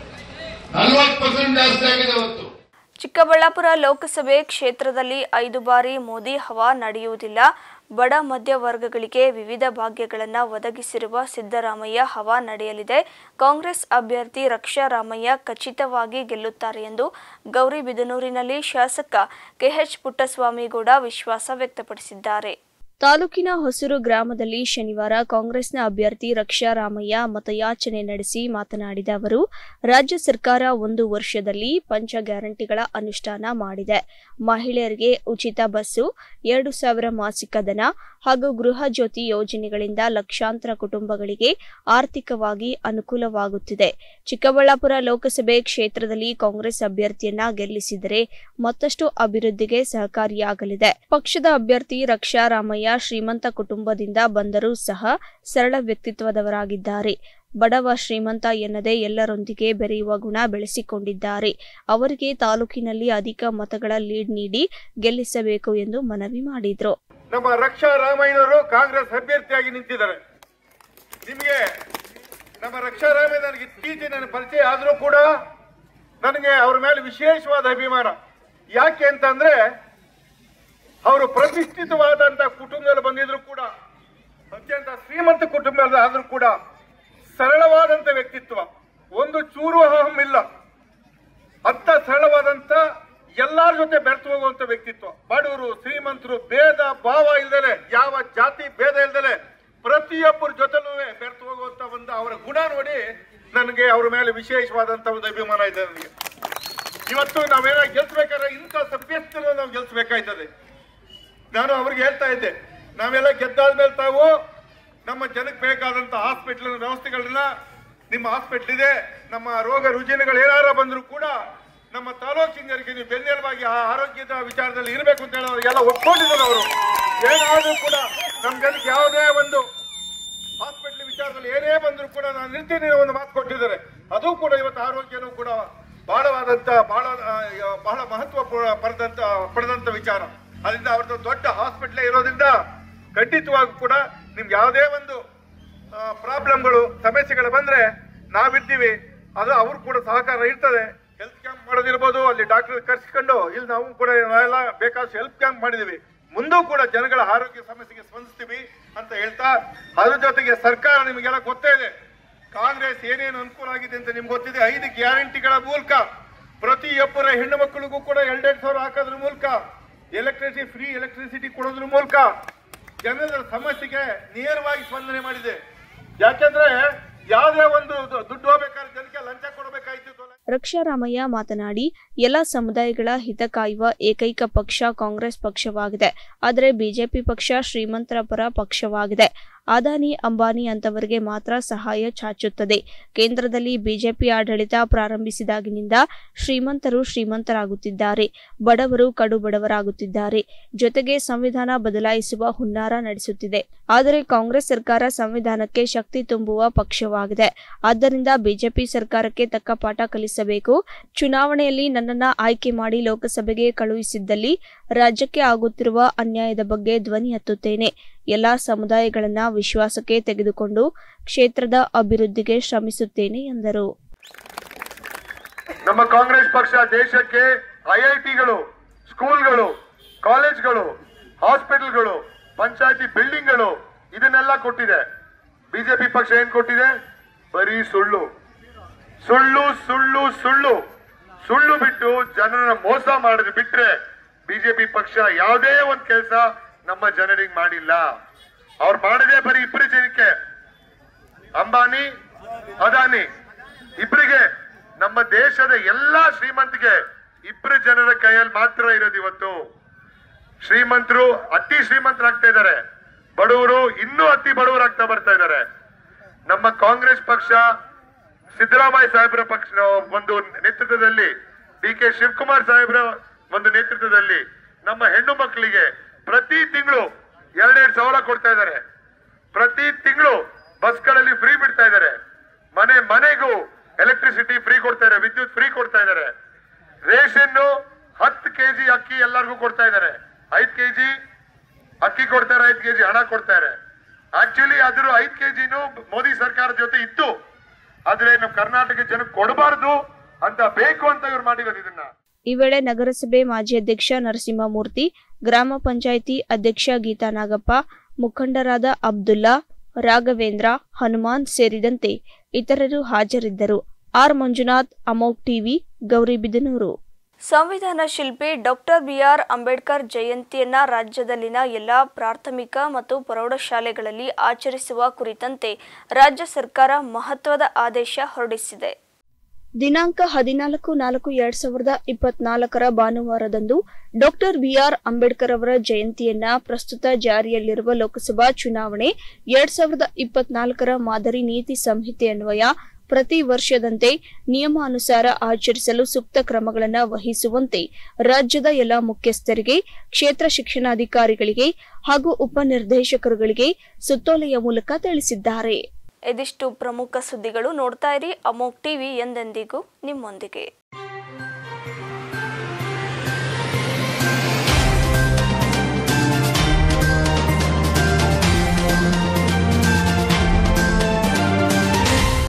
40% ಜಾಸ್ತಿ ಆಗಿದೆ ಇವತ್ತು. ಚಿಕ್ಕಬಳ್ಳಾಪುರ ಲೋಕಸಭೆ ಕ್ಷೇತ್ರದಲ್ಲಿ 5 ಬಾರಿ ಮೋದಿ ಹವಾ ನಡೆಯುವುದಿಲ್ಲ. ಬಡ ಮಧ್ಯ ವರ್ಗಗಳಿಗೆ ವಿವಿಧ ಭಾಗ್ಯಗಳನ್ನು ಒದಗಿಸಿರುವ ಸಿದ್ದರಾಮಯ್ಯ ಹವಾ ನಡೆಯಲಿದೆ. ಕಾಂಗ್ರೆಸ್ ಅಭ್ಯರ್ಥಿ ರಕ್ಷಾ ರಾಮಯ್ಯ ಖಚಿತವಾಗಿ ಗೆಲ್ಲುತ್ತಾರೆ ಎಂದು ಗೌರಿಬಿದನೂರಿನಲ್ಲಿ ಶಾಸಕ ಕೆಎಚ್ ಪುಟ್ಟಸ್ವಾಮಿಗೌಡ ವಿಶ್ವಾಸ ವ್ಯಕ್ತಪಡಿಸಿದ್ದಾರೆ. ತಾಲೂಕಿನ ಹೊಸೂರು ಗ್ರಾಮದಲ್ಲಿ ಶನಿವಾರ ಕಾಂಗ್ರೆಸ್ನ ಅಭ್ಯರ್ಥಿ ರಕ್ಷಾ ರಾಮಯ್ಯ ಮತಯಾಚನೆ ನಡೆಸಿ ಮಾತನಾಡಿದ ಅವರು, ರಾಜ್ಯ ಸರ್ಕಾರ 1 ವರ್ಷದಲ್ಲಿ ಪಂಚ ಗ್ಯಾರಂಟಿಗಳ ಅನುಷ್ಠಾನ ಮಾಡಿದೆ. ಮಹಿಳೆಯರಿಗೆ ಉಚಿತ ಬಸ್ಸು, 2,000 ಮಾಸಿಕ ಧನ ಹಾಗೂ ಗೃಹ ಜ್ಯೋತಿ ಯೋಜನೆಗಳಿಂದ ಲಕ್ಷಾಂತರ ಕುಟುಂಬಗಳಿಗೆ ಆರ್ಥಿಕವಾಗಿ ಅನುಕೂಲವಾಗುತ್ತಿದೆ. ಚಿಕ್ಕಬಳ್ಳಾಪುರ ಲೋಕಸಭೆ ಕ್ಷೇತ್ರದಲ್ಲಿ ಕಾಂಗ್ರೆಸ್ ಅಭ್ಯರ್ಥಿಯನ್ನ ಗೆಲ್ಲಿಸಿದರೆ ಮತ್ತಷ್ಟು ಅಭಿವೃದ್ಧಿಗೆ ಸಹಕಾರಿಯಾಗಲಿದೆ. ಪಕ್ಷದ ಅಭ್ಯರ್ಥಿ ರಕ್ಷಾ ರಾಮಯ್ಯ ಶ್ರೀಮಂತ ಕುಟುಂಬದಿಂದ ಬಂದರೂ ಸಹ ಸರಳ ವ್ಯಕ್ತಿತ್ವದವರಾಗಿದ್ದಾರೆ. ಬಡವ ಶ್ರೀಮಂತ ಎನ್ನದೇ ಎಲ್ಲರೊಂದಿಗೆ ಬೆರೆಯುವ ಗುಣ ಬೆಳೆಸಿಕೊಂಡಿದ್ದಾರೆ. ಅವರಿಗೆ ತಾಲೂಕಿನಲ್ಲಿ ಅಧಿಕ ಮತಗಳ ಲೀಡ್ ನೀಡಿ ಗೆಲ್ಲಿಸಬೇಕು ಎಂದು ಮನವಿ ಮಾಡಿದರು. ನಮ್ಮ ರಕ್ಷಾ ರಾಮಯ್ಯನವರು ಕಾಂಗ್ರೆಸ್ ಅಭ್ಯರ್ಥಿಯಾಗಿ ನಿಂತಿದ್ದಾರೆ. ನಿಮಗೆ ನಮ್ಮ ರಕ್ಷಾ ರಾಮಯ್ಯ ನನಗೆ ಇತ್ತೀಚೆಗೆ ನನ್ನ ಪರಿಚಯ ಆದರೂ ಕೂಡ ನನಗೆ ಅವರ ಮೇಲೆ ವಿಶೇಷವಾದ ಅಭಿಮಾನ. ಯಾಕೆ ಅಂತಂದ್ರೆ ಅವರು ಪ್ರತಿಷ್ಠಿತವಾದಂತ ಕುಟುಂಬದಲ್ಲಿ ಬಂದಿದ್ರು ಕೂಡ, ಅತ್ಯಂತ ಶ್ರೀಮಂತ ಕುಟುಂಬದಲ್ಲಿ ಆದ್ರೂ ಕೂಡ ಸರಳವಾದಂತ ವ್ಯಕ್ತಿತ್ವ, ಒಂದು ಚೂರು ಅಹಂ ಇಲ್ಲ. ಅಂತ ಸರಳವಾದಂತ ಎಲ್ಲಾರ ಜೊತೆ ಬೆರೆತು ಹೋಗುವಂತ ವ್ಯಕ್ತಿತ್ವ. ಬಡವರು ಶ್ರೀಮಂತರು ಭೇದ ಭಾವ ಇಲ್ದಲೆ, ಯಾವ ಜಾತಿ ಭೇದ ಇಲ್ದಲೆ ಪ್ರತಿಯೊಬ್ಬರ ಜೊತೆಲೂ ಬೆರೆತು ಹೋಗುವಂತ ಒಂದು ಅವರ ಗುಣ ನೋಡಿ ನನಗೆ ಅವ್ರ ಮೇಲೆ ವಿಶೇಷವಾದಂತ ಒಂದು ಅಭಿಮಾನ ಇದೆ. ನನಗೆ ಇವತ್ತು ನಾವೇನ ಗೆಲ್ಸ್ಬೇಕಾದ್ರೆ ಇಂಥ ಸಭ್ಯಸ್ಥರನ್ನ ನಾವು ಗೆಲ್ಸ್ಬೇಕಾಯ್ತದೆ. ನಾನು ಅವ್ರಿಗೆ ಹೇಳ್ತಾ ಇದ್ದೆ, ನಾವೆಲ್ಲ ಗೆದ್ದಾದ್ಮೇಲೆ ತಾವು ನಮ್ಮ ಜನಕ್ಕೆ ಬೇಕಾದಂತ ಹಾಸ್ಪಿಟಲ್ ವ್ಯವಸ್ಥೆಗಳನ್ನ, ನಿಮ್ಮ ಹಾಸ್ಪಿಟಲ್ ಇದೆ, ನಮ್ಮ ರೋಗ ರುಜಿನಗಳು ಏನಾರ ಬಂದ್ರು ಕೂಡ ನಮ್ಮ ತಾಲೂಕಿನವರಿಗೆ ನೀವು ಬೆನ್ನೆಲುಬಾಗಿ ಆ ಆರೋಗ್ಯದ ವಿಚಾರದಲ್ಲಿ ಇರಬೇಕು ಅಂತ ಹೇಳಿ ಎಲ್ಲ ಒಪ್ಕೊಂಡಿದ್ದಾರೆ. ಅವರು ಏನಾದ್ರೂ ಕೂಡ ನಮ್ಮ ಜನಕ್ಕೆ ಯಾವುದೇ ಒಂದು ಹಾಸ್ಪಿಟಲ್ ವಿಚಾರದಲ್ಲಿ ಏನೇ ಬಂದ್ರು ಕೂಡ ನಾನು ನಿಲ್ತೀನಿ ಒಂದು ಮಾತು ಕೊಟ್ಟಿದ್ದಾರೆ. ಅದು ಕೂಡ ಇವತ್ತು ಆರೋಗ್ಯನೂ ಕೂಡ ಬಹಳ ಮಹತ್ವ ಪಡೆದಂತ ವಿಚಾರ. ಅದರಿಂದ ಅವ್ರದ್ದು ದೊಡ್ಡ ಹಾಸ್ಪಿಟಲ್ ಇರೋದ್ರಿಂದ ಖಂಡಿತವಾಗಿ ಕೂಡ ನಿಮ್ಗೆ ಯಾವುದೇ ಒಂದು ಪ್ರಾಬ್ಲಮ್ಗಳು ಸಮಸ್ಯೆಗಳು ಬಂದ್ರೆ ನಾವಿರ್ತೀವಿ. ಅದು ಅವ್ರು ಕೂಡ ಸಹಕಾರ ಇರ್ತದೆ. ಹೆಲ್ತ್ ಕ್ಯಾಂಪ್ ಮಾಡೋದಿರ್ಬೋದು, ಅಲ್ಲಿ ಡಾಕ್ಟರ್ ಕರ್ಸ್ಕೊಂಡು ಇಲ್ಲಿ ನಾವು ಕೂಡ ನಾವೆಲ್ಲ ಬೇಕಾದಷ್ಟು ಹೆಲ್ತ್ ಕ್ಯಾಂಪ್ ಮಾಡಿದೀವಿ. ಮುಂದೂ ಕೂಡ ಜನಗಳ ಆರೋಗ್ಯ ಸಮಸ್ಯೆಗೆ ಸ್ಪಂದಿಸ್ತೀವಿ ಅಂತ ಹೇಳ್ತಾ, ಅದ್ರ ಜೊತೆಗೆ ಸರ್ಕಾರ ನಿಮಗೆಲ್ಲ ಗೊತ್ತೇ ಇದೆ, ಕಾಂಗ್ರೆಸ್ ಏನೇನು ಅನುಕೂಲ ಆಗಿದೆ ಅಂತ ನಿಮ್ಗೆ ಗೊತ್ತಿದೆ. 5 ಗ್ಯಾರಂಟಿಗಳ ಮೂಲಕ ಪ್ರತಿಯೊಬ್ಬರ ಹೆಣ್ಣು ಮಕ್ಕಳಿಗೂ ಕೂಡ 2,000 ಹಾಕೋದ್ರ ಮೂಲಕ, ಫ್ರೀ ಎಲೆಕ್ಟ್ರಿಸಿಟಿ ಕೊಡೋದ್ರ ಮೂಲಕ ಜನರ ಸಮಸ್ಯೆಗೆ ನೇರವಾಗಿ ಸ್ಪಂದನೆ ಮಾಡಿದೆ. ಯಾಕೆಂದ್ರೆ ಯಾವುದೇ ಒಂದು ದುಡ್ಡು ಹೋಗ್ಬೇಕಾದ್ರೆ ಜನಕ್ಕೆ ಲಂಚ ಕೊಡಬೇಕಾಯ್ತು. ರಕ್ಷಾರಾಮಯ್ಯ ಮಾತನಾಡಿ, ಎಲ್ಲ ಸಮುದಾಯಗಳ ಹಿತ ಕಾಯುವ ಏಕೈಕ ಪಕ್ಷ ಕಾಂಗ್ರೆಸ್ ಪಕ್ಷವಾಗಿದೆ. ಆದರೆ ಬಿಜೆಪಿ ಪಕ್ಷ ಶ್ರೀಮಂತರ ಪರ ಪಕ್ಷವಾಗಿದೆ. ಅದಾನಿ ಅಂಬಾನಿ ಅಂತವರಿಗೆ ಮಾತ್ರ ಸಹಾಯ ಚಾಚುತ್ತದೆ. ಕೇಂದ್ರದಲ್ಲಿ ಬಿಜೆಪಿ ಆಡಳಿತ ಪ್ರಾರಂಭಿಸಿದಾಗಿನಿಂದ ಶ್ರೀಮಂತರು ಶ್ರೀಮಂತರಾಗುತ್ತಿದ್ದಾರೆ, ಬಡವರು ಕಡು ಬಡವರಾಗುತ್ತಿದ್ದಾರೆ. ಜೊತೆಗೆ ಸಂವಿಧಾನ ಬದಲಾಯಿಸುವ ಹುನ್ನಾರ ನಡೆಸುತ್ತಿದೆ. ಆದರೆ ಕಾಂಗ್ರೆಸ್ ಸರ್ಕಾರ ಸಂವಿಧಾನಕ್ಕೆ ಶಕ್ತಿ ತುಂಬುವ ಪಕ್ಷವಾಗಿದೆ. ಆದ್ದರಿಂದ ಬಿಜೆಪಿ ಸರ್ಕಾರಕ್ಕೆ ತಕ್ಕ ಪಾಠ ಕಲಿಸಬೇಕು. ಚುನಾವಣೆಯಲ್ಲಿ ನನ್ನನ್ನ ಆಯ್ಕೆ ಮಾಡಿ ಲೋಕಸಭೆಗೆ ಕಳುಹಿಸಿದ್ದಲ್ಲಿ ರಾಜ್ಯಕ್ಕೆ ಆಗುತ್ತಿರುವ ಅನ್ಯಾಯದ ಬಗ್ಗೆ ಧ್ವನಿ ಎತ್ತುತ್ತೇನೆ. ಎಲ್ಲಾ ಸಮುದಾಯಗಳನ್ನ ವಿಶ್ವಾಸಕ್ಕೆ ತೆಗೆದುಕೊಂಡು ಕ್ಷೇತ್ರದ ಅಭಿವೃದ್ಧಿಗೆ ಶ್ರಮಿಸುತ್ತೇನೆ ಎಂದರು. ನಮ್ಮ ಕಾಂಗ್ರೆಸ್ ಪಕ್ಷ ದೇಶಕ್ಕೆ ಐಐಟಿಗಳು, ಸ್ಕೂಲ್ಗಳು, ಕಾಲೇಜ್ಗಳು, ಹಾಸ್ಪಿಟಲ್ಗಳು, ಪಂಚಾಯತಿ ಬಿಲ್ಡಿಂಗ್ಗಳು ಇದನ್ನೆಲ್ಲ ಕೊಟ್ಟಿದೆ. ಬಿಜೆಪಿ ಪಕ್ಷ ಏನ್ ಕೊಟ್ಟಿದೆ? ಬರೀ ಸುಳ್ಳು ಸುಳ್ಳು ಸುಳ್ಳು ಸುಳ್ಳು ಸುಳ್ಳು ಬಿಟ್ಟು ಜನರನ್ನ ಮೋಸ ಮಾಡಿದ್ರೆ ಬಿಟ್ರೆ ಬಿಜೆಪಿ ಪಕ್ಷ ಯಾವುದೇ ಒಂದ್ ಕೆಲಸ ನಮ್ಮ ಜನರಿಗೆ ಮಾಡಿಲ್ಲ. ಅವ್ರು ಮಾಡಿದೆ ಬರೀ 2 ಜನಕ್ಕೆ, ಅಂಬಾನಿ ಅದಾನಿ ಇಬ್ಬರಿಗೆ. ನಮ್ಮ ದೇಶದ ಎಲ್ಲಾ ಶ್ರೀಮಂತಿಗೆ 2 ಜನರ ಕೈಯಲ್ಲಿ ಮಾತ್ರ ಇರೋದು. ಇವತ್ತು ಶ್ರೀಮಂತರು ಅತಿ ಶ್ರೀಮಂತರಾಗ್ತಾ ಇದ್ದಾರೆ, ಬಡವರು ಇನ್ನೂ ಅತಿ ಬಡವರಾಗ್ತಾ ಬರ್ತಾ ಇದ್ದಾರೆ. ನಮ್ಮ ಕಾಂಗ್ರೆಸ್ ಪಕ್ಷ ಸಿದ್ದರಾಮಯ್ಯ ಸಾಹೇಬ್ರ ಪಕ್ಷ ಒಂದು ನೇತೃತ್ವದಲ್ಲಿ, ಡಿ.ಕೆ. ಶಿವಕುಮಾರ್ ಸಾಹೇಬ್ರ ಒಂದು ನೇತೃತ್ವದಲ್ಲಿ ನಮ್ಮ ಹೆಣ್ಣು ಮಕ್ಕಳಿಗೆ ಪ್ರತಿ ತಿಂಗಳು 2,000 ಕೊಡ್ತಾ ಇದ್ದಾರೆ. ಪ್ರತಿ ತಿಂಗಳು ಬಸ್ಗಳಲ್ಲಿ ಫ್ರೀ ಬಿಡ್ತಾ ಇದ್ದಾರೆ. ಮನೆಗೂ ಎಲೆಕ್ಟ್ರಿಸಿಟಿ ಫ್ರೀ ಕೊಡ್ತಾ ಇದ್ದಾರೆ, ವಿದ್ಯುತ್ ಫ್ರೀ ಕೊಡ್ತಾ ಇದ್ದಾರೆ. ರೇಷನ್ 10 kg ಅಕ್ಕಿ ಎಲ್ಲರಿಗೂ ಕೊಡ್ತಾ ಇದ್ದಾರೆ. 5 kg ಅಕ್ಕಿ ಕೊಡ್ತಾರೆ, 5 kg ಹಣ ಕೊಡ್ತಾರೆ. ಆಕ್ಚುಲಿ ಅದ್ರ 5 kgನೂ ಮೋದಿ ಸರ್ಕಾರದ ಜೊತೆ ಇತ್ತು, ಆದ್ರೆ ನಮ್ಮ ಕರ್ನಾಟಕ ಜನಕ್ಕೆ ಕೊಡಬಾರದು ಅಂತ ಬೇಕು ಅಂತ ಇವ್ರು ಮಾಡಿರೋದು ಇದನ್ನ. ಈ ವೇಳೆ ನಗರಸಭೆ ಮಾಜಿ ಅಧ್ಯಕ್ಷ ನರಸಿಂಹಮೂರ್ತಿ, ಗ್ರಾಮ ಪಂಚಾಯಿತಿ ಅಧ್ಯಕ್ಷ ಗೀತಾ ನಾಗಪ್ಪ, ಮುಖಂಡರಾದ ಅಬ್ದುಲ್ಲಾ, ರಾಘವೇಂದ್ರ, ಹನುಮಾನ್ ಸೇರಿದಂತೆ ಇತರರು ಹಾಜರಿದ್ದರು. ಆರ್ ಮಂಜುನಾಥ್, ಅಮೋಕ್ ಟಿವಿ, ಗೌರಿಬಿದನೂರು. ಸಂವಿಧಾನ ಶಿಲ್ಪಿ ಡಾಕ್ಟರ್ ಬಿಆರ್ ಅಂಬೇಡ್ಕರ್ ಜಯಂತಿಯನ್ನ ರಾಜ್ಯದಲ್ಲಿನ ಎಲ್ಲಾ ಪ್ರಾಥಮಿಕ ಮತ್ತು ಪ್ರೌಢಶಾಲೆಗಳಲ್ಲಿ ಆಚರಿಸುವ ಕುರಿತಂತೆ ರಾಜ್ಯ ಸರ್ಕಾರ ಮಹತ್ವದ ಆದೇಶ ಹೊರಡಿಸಿದೆ. ದಿನಾಂಕ 14/4/2024 ಭಾನುವಾರದಂದು ಡಾಕ್ಟರ್ ಬಿಆರ್ ಅಂಬೇಡ್ಕರ್ ಅವರ ಜಯಂತಿಯನ್ನ ಪ್ರಸ್ತುತ ಜಾರಿಯಲ್ಲಿರುವ ಲೋಕಸಭಾ ಚುನಾವಣೆ 2024 ಮಾದರಿ ನೀತಿ ಸಂಹಿತೆ ಅನ್ವಯ ಪ್ರತಿ ವರ್ಷದಂತೆ ನಿಯಮಾನುಸಾರ ಆಚರಿಸಲು ಸೂಕ್ತ ಕ್ರಮಗಳನ್ನು ವಹಿಸುವಂತೆ ರಾಜ್ಯದ ಎಲ್ಲ ಮುಖ್ಯಸ್ಥರಿಗೆ, ಕ್ಷೇತ್ರ ಶಿಕ್ಷಣಾಧಿಕಾರಿಗಳಿಗೆ ಹಾಗೂ ಉಪನಿರ್ದೇಶಕರುಗಳಿಗೆ ಸುತ್ತೋಲೆಯ ಮೂಲಕ ತಿಳಿಸಿದ್ದಾರೆ. ಇದಿಷ್ಟು ಪ್ರಮುಖ ಸುದ್ದಿಗಳು. ನೋಡ್ತಾ ಇರಿ ಅಮೋಕ್ ಟಿವಿ, ಎಂದೆಂದಿಗೂ ನಿಮ್ಮೊಂದಿಗೆ.